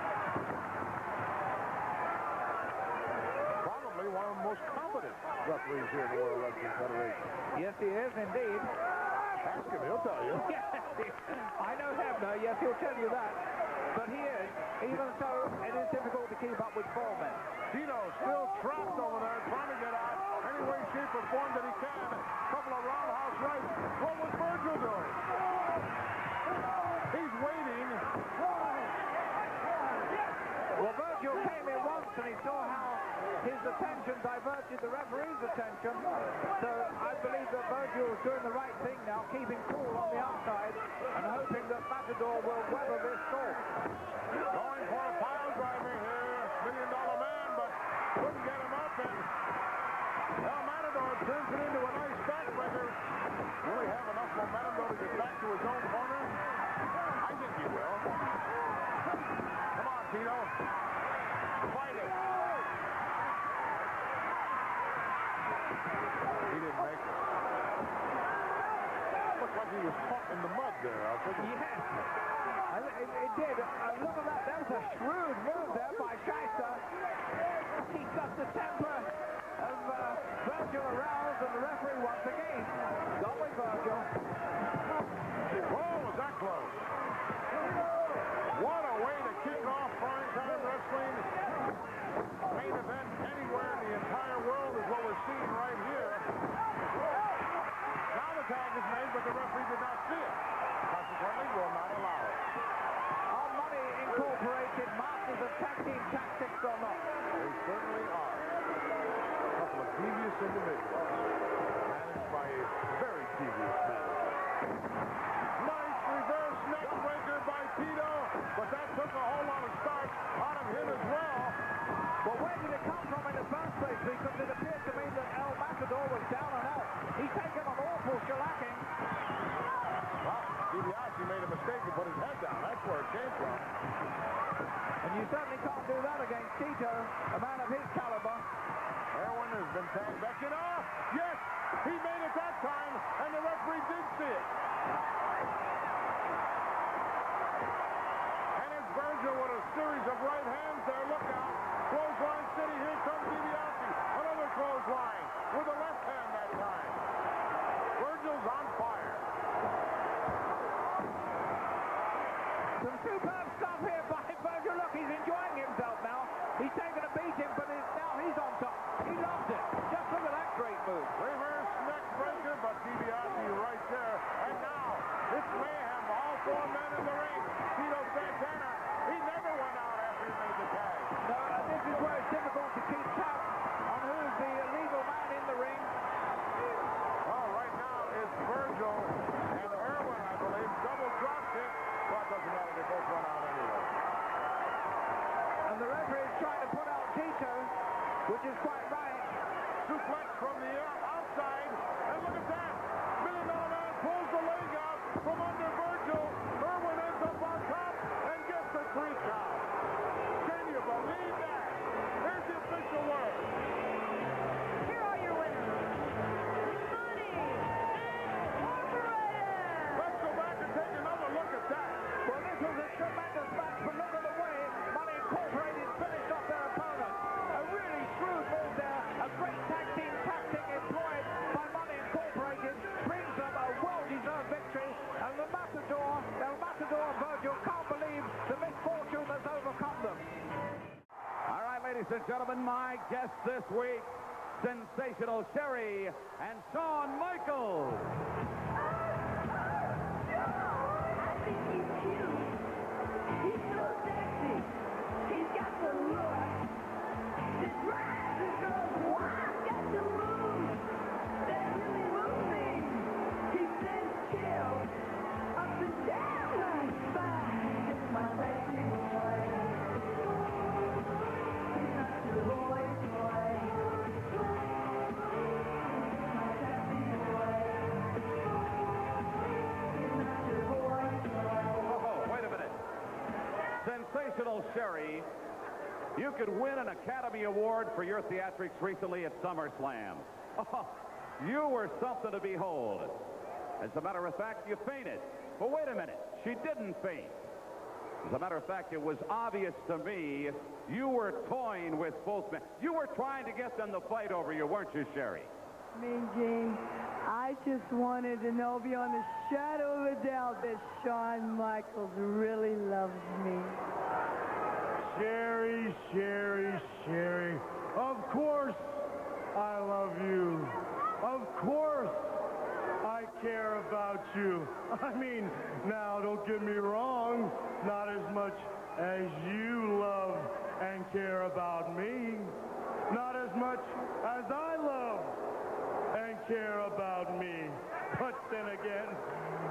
Probably one of the most competent referees here in the World Wrestling Federation. Yes, he is indeed. Ask him, he'll tell you. I know him, no. Yes, he'll tell you that. But he is. Even so, it is difficult to keep up with four men. Tito still trapped over there, trying to get out any way, shape, or form that he can. Couple of roundhouse rights. What was Virgil doing? He's waiting. Well, Virgil came in once and he saw how his attention diverted the referee's attention. So I believe that Virgil is doing the right thing now, keeping cool on the outside and hoping that Matador will weather this storm. Going for a pile driver here, Million Dollar Man, but couldn't get him up, and El Matador turns it into a nice backbreaker. Will he have enough momentum, though, to get back to his own corner? I think he will. Come on, Tito. Fight it. He didn't make it. Looked like he was caught in the mud there. I'll take it. Yes. It, it did. Uh, look at that. That was a shrewd move there by Shyster. He got the temper of uh, Virgil aroused, and the referee once again got with Virgil. Oh, was that close? What a way to kick off primetime wrestling. Main event anywhere in the entire world is what we're seeing right here. Now the tag is made, but the referee did not see it. Consequently, will not allow it. Are Money Incorporated masters of tag team tactics or not? They certainly are. A couple of devious individuals managed by a very devious manager. Nice reverse neck breaker by Tito, but that took a whole lot of starch out of him as well. But where did it come from in the first place? Because it appeared to me that El Matador was down and out. He's taken an awful shellacking. Well, DiBiase made a mistake and put his head down. That's where it came from. And you certainly can't do that against Tito, a man of his caliber. Erwin has been tagged back in. Oh, yes, he made it that time, and the referee did see it. And it's Virgil with a series of right hands there. Look out. Clothesline City. Here comes DiBiase. Another clothesline with the left hand that time. Virgil's on fire. Some superb stuff here by Virgil. Look, he's enjoying himself now. He's taken a beating, but it's, now he's on top. He loves it. Just look at that great move. Reverse neck breaker, but DiBiase right there. And now, it's mayhem. All four men in the ring. Tito Santana, he never went out after he made the tag. No, uh, this is where it's difficult to keep track on who's the illegal man in the ring. Well, right now, it's Virgil and Erwin, I believe. Double drop kick. Well, it doesn't matter. They both run out anyway. And the referee is trying to put out Tito, which is quite right. Suplex from the outside. And look at that. Million Dollar Man pulls the leg out from under Virgil. Erwin ends up on top and gets the three count. Can you believe that? Here's the official word. Here are your winners. Money Incorporated. Let's go back and take another look at that. Well, this was a tremendous match, but look at the way Money Incorporated finished off their opponent. A really shrewd move there. A great tag team tactic employed by Money Incorporated brings them a well-deserved victory. And the Matador, El Matador Virgil can't believe the misfortune that's overcome them. All right, ladies and gentlemen, my guests this week, Sensational Sherry and Shawn Michaels. I think he's cute. He's so sexy. He's got the look. The drives the girls wild. Got the moves that really move me. He sends chills up and down my spine. It's my sexy boy. He's not your boy toy. He's my sexy boy. He's not your boy toy. Oh, wait a minute. Sensational Sherry, you could win an Academy Award for your theatrics recently at SummerSlam. Oh, you were something to behold. As a matter of fact, you fainted. But wait a minute, she didn't faint. As a matter of fact, it was obvious to me you were toying with both men. You were trying to get them to fight over you, weren't you, Sherry? Mean Gene, I just wanted to know beyond a shadow of a doubt that Shawn Michaels really loves me. Sherry, Sherry, Sherry. Of course I love you. Of course I care about you. I mean, now don't get me wrong, not as much as you love and care about me.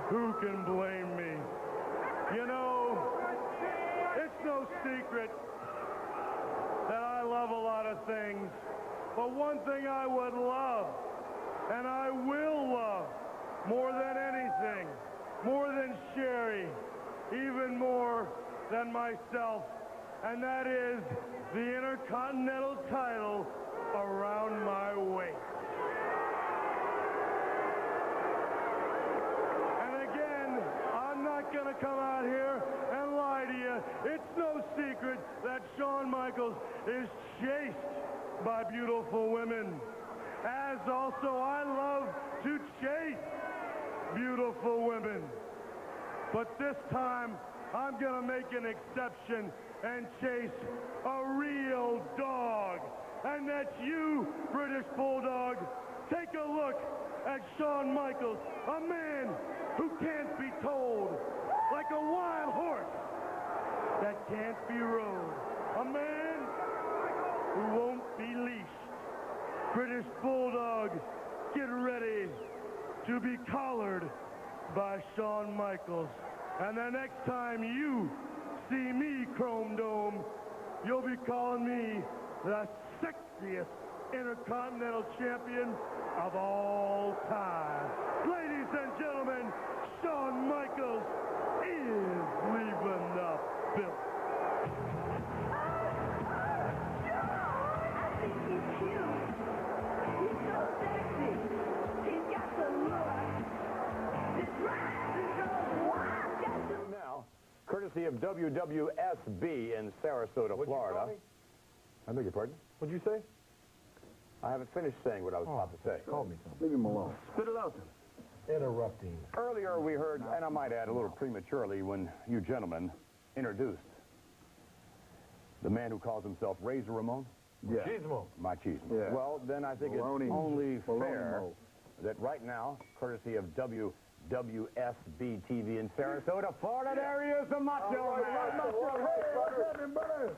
who can blame me? You know, it's no secret that I love a lot of things, but one thing I would love, and I will love, more than anything, more than Sherry, even more than myself, and that is the Intercontinental title around my waist. And again, I'm not going to come out here and lie to you. It's no secret that Shawn Michaels is chased by beautiful women, as also I love to chase beautiful women. But this time, I'm going to make an exception and chase a real dog. And that's you, British Bulldog. Take a look at Shawn Michaels, a man who can't be told, like a wild horse that can't be rode. A man who won't be leashed. British Bulldog, get ready to be collared by Shawn Michaels. And the next time you see me, Chrome Dome, you'll be calling me the sexiest Intercontinental Champion of all time. Ladies and gentlemen, Shawn Michaels is leaving the building. I think he's cute. He's so sexy. He's got the look. This rise is so wild. Got the... Now, courtesy of W W S B in Sarasota, What'd Florida. you call me? I beg your pardon? What'd you say? I haven't finished saying what I was Oh, about to say. call me something. Leave him alone. Spit it out then. Interrupting. Earlier we heard, and I might add a little prematurely, when you gentlemen introduced the man who calls himself Razor Ramon. Yeah. Machismo. Machismo. Yeah. Well, then I think Baloney. it's only Baloney fair mode. that right now, courtesy of W W S B T V in Sarasota, Florida, there he is, the Macho Man.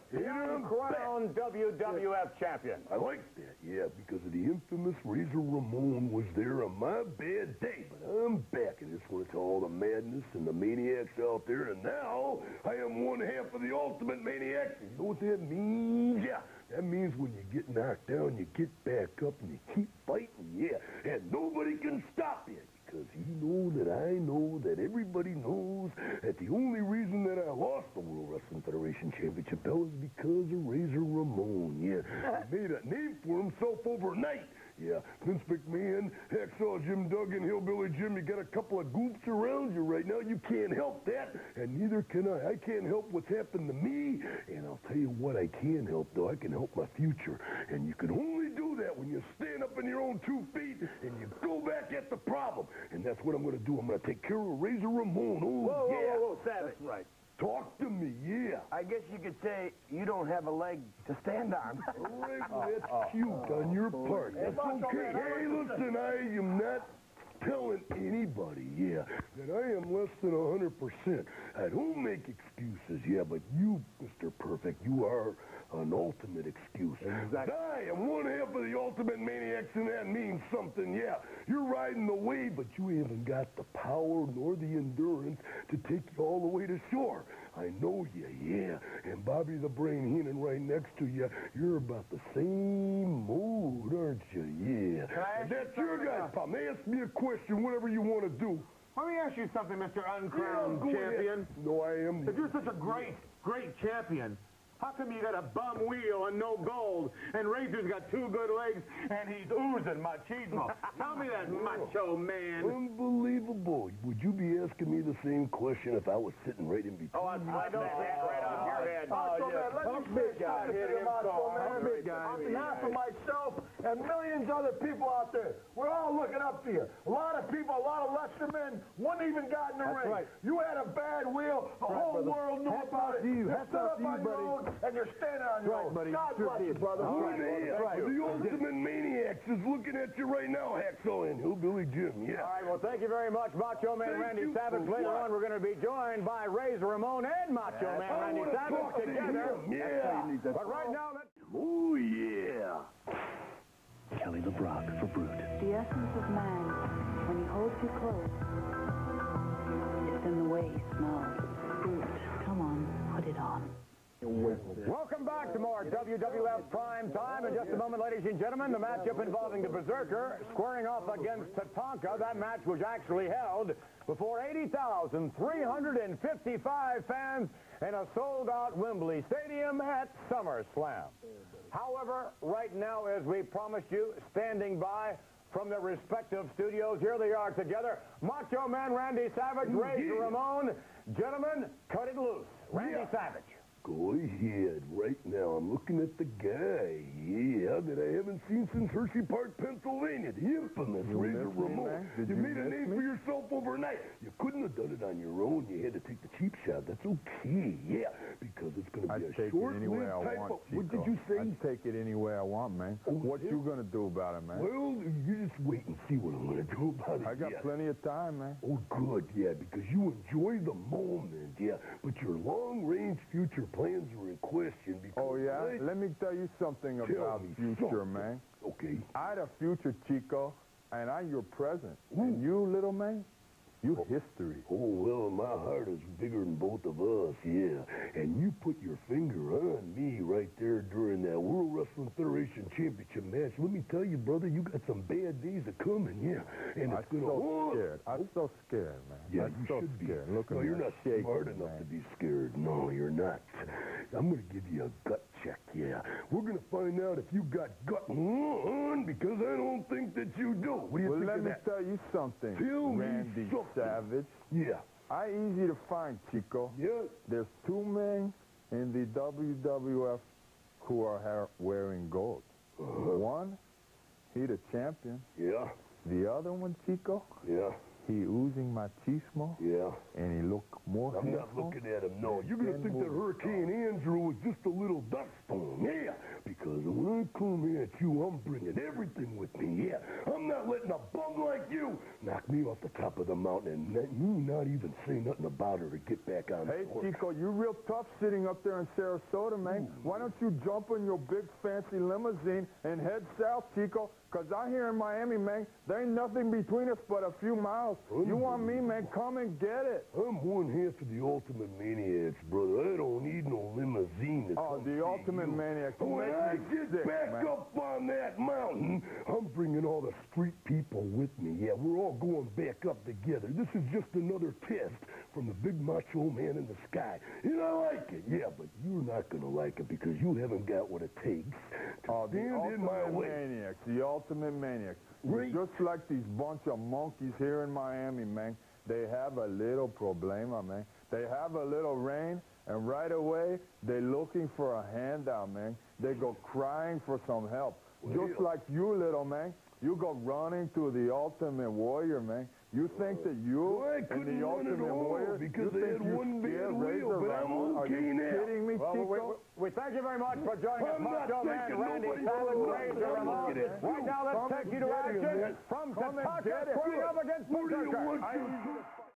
The crowned W W F champion. I like that, yeah, because of the infamous Razor Ramon was there on my bad day. But I'm back, and this one to all the madness and the maniacs out there. And now I am one half of the ultimate maniacs. And you know what that means? Yeah, that means when you get knocked down, you get back up and you keep fighting, yeah. And nobody can stop you. Because you know that I know that everybody knows that the only reason that I lost the World Wrestling Federation Championship belt is because of Razor Ramon. Yeah, he made a name for himself overnight. Yeah, Vince McMahon, Hacksaw Jim Duggan, Hillbilly Jim, you got a couple of goofs around you right now. You can't help that, and neither can I. I can't help what's happened to me, and I'll tell you what I can help, though. I can help my future, and you can only do that when you stand up on your own two feet and you go back at the problem, and that's what I'm going to do. I'm going to take care of Razor Ramon. Oh, whoa, yeah. whoa, whoa, whoa, Savage. That's right. Talk to me, yeah. I guess you could say you don't have a leg to stand on. All right, well, that's cute on your part. That's okay. Hey, listen, I am not telling anybody, yeah, that I am less than one hundred percent. I don't make excuses, yeah, but you, Mister Perfect, you are an ultimate excuse. Exactly. I am one half of the ultimate maniacs, and that means something, yeah. You're riding the wave, but you haven't got the power nor the endurance to take you all the way to shore. I know you, yeah. And Bobby the Brain Heenan right next to you, you're about the same mood, aren't you? Yeah. Can I ask That's you your guy's problem. Ask me a question, whatever you want to do. Let me ask you something, Mister Uncrowned Yeah, go Champion. ahead. No, I am. If you're such a great, great champion, how come you got a bum wheel and no gold, and Razor's got two good legs, and he's oozing machismo? Tell me that, macho man. Unbelievable. Would you be asking me the same question if I was sitting right in between? Oh, I, I don't stand right on your head. Macho Man, let me big say guy. something Hit to you, him Macho so Man. hard. Big guy. On behalf of myself and millions of other people out there, we're all looking up to you. A lot of people, a lot of lesser men, wouldn't even got in the That's ring. right. You had a bad wheel. The Right, whole brother. world knew Hats about off it. to you. You Hats stood off up to you, on your buddy. own, and you're standing on your Right, own. buddy. God Sure bless did. you, brother. All Who right, the brother. hell? Right. The ultimate maniacs is looking at you right now, Hacksaw and Hillbilly Jim. Yeah. All right, well, thank you very much, Macho Man Thank Randy you Savage. for Later what? on, we're going to be joined by Razor Ramon and Macho Yes. Man I Randy wanna Savage talk to together. him. Yeah. But right now, let's... Oh, yeah. Kelly LeBrock for Brute. The essence of man, when he holds you close, It's in the way he smells. Come on, put it on. Welcome back to more W W F Prime Time. In just a moment, ladies and gentlemen, the matchup involving the Berserker squaring off against Tatanka. That match was actually held before eighty thousand three hundred fifty-five fans in a sold-out Wembley Stadium at SummerSlam. However, right now, as we promised you, standing by from their respective studios, here they are together. Macho Man Randy Savage, Razor Ramon. Gentlemen, cut it loose. Randy yeah. Savage. Go ahead. Right now, I'm looking at the guy, yeah, that I haven't seen since Hershey Park, Pennsylvania, the infamous Razor Ramon. You, you made a name me? for yourself overnight. You couldn't have done it on your own. You had to take the cheap shot. That's okay, yeah, because it's going to be I'd a short-lived type want, of... What did you say? I'd take it any way I want, man. Oh, what yeah. you going to do about it, man? Well, you just wait and see what I'm going to do about it, I got yeah. plenty of time, man. Oh, good, yeah, because you enjoy the moment, yeah, but your long-range future plans are in question because... Oh, yeah? I, Let me tell you something tell about future, something. man. Okay. I'm the future, Chico, and I'm your present. Ooh. And you, little man, you oh. history. Oh, well, my heart is bigger than both of us, yeah. And you put your finger on me right there during that World Wrestling Federation Championship match. Let me tell you, brother, you got some bad days a coming, yeah. And it's I'm gonna so oh, scared. I'm so scared, man. Yeah, I'm you so should scared. be. Look no, at you're me. not shaking, smart enough man. to be scared. No, you're not. I'm going to give you a gut check, yeah. We're going to find out if you got gut on, because I don't think that you do. What do you well, think let of me that? tell you something, Tell Randy me something. Savage. Yeah. I easy to find, Chico. Yeah. There's two men in the W W F who are wearing gold. Uh-huh. One, he the champion. Yeah. The other one, Chico. Yeah. He oozing machismo. Yeah. And he look more I'm not looking at him, no. You're going to think that Hurricane Andrew was just a little dust storm, yeah. Because when I come at you, I'm bringing everything with me, yeah. I'm not letting a bum like you knock me off the top of the mountain and let me not even say nothing about her to get back on Hey, the Chico, you're real tough sitting up there in Sarasota, man. Ooh. Why don't you jump in your big fancy limousine and head south, Chico? Because out here in Miami, man, there ain't nothing between us but a few miles. You want me, man, come and get it. I'm one half of the Ultimate Maniacs, brother. I don't need no limousine to Oh, come the Ultimate you. Maniacs. When I get sick, back man. up on that mountain, I'm bringing all the street people with me. Yeah, we're all going back up together. This is just another test from the big macho man in the sky. And I like it, yeah, but you're not going to like it because you haven't got what it takes to oh, stand in my way. Maniacs, the Ultimate Maniacs. Right. Just like these bunch of monkeys here in Miami, man. They have a little problema, man. They have a little rain, and right away, they're looking for a handout, man. They go crying for some help. Well, just like you, little man. You go running to the Ultimate Warrior, man. You think that you well, and the Ultimate Warrior, because you they think had one bad wheel, but I'm Are okay you now. kidding me, well, Chico? we, we, we thank you very much for joining us, I'm Macho Man Randy Savage, Razor Ramon. Right now, let's take you to action from Tatanka squaring up against Berserker.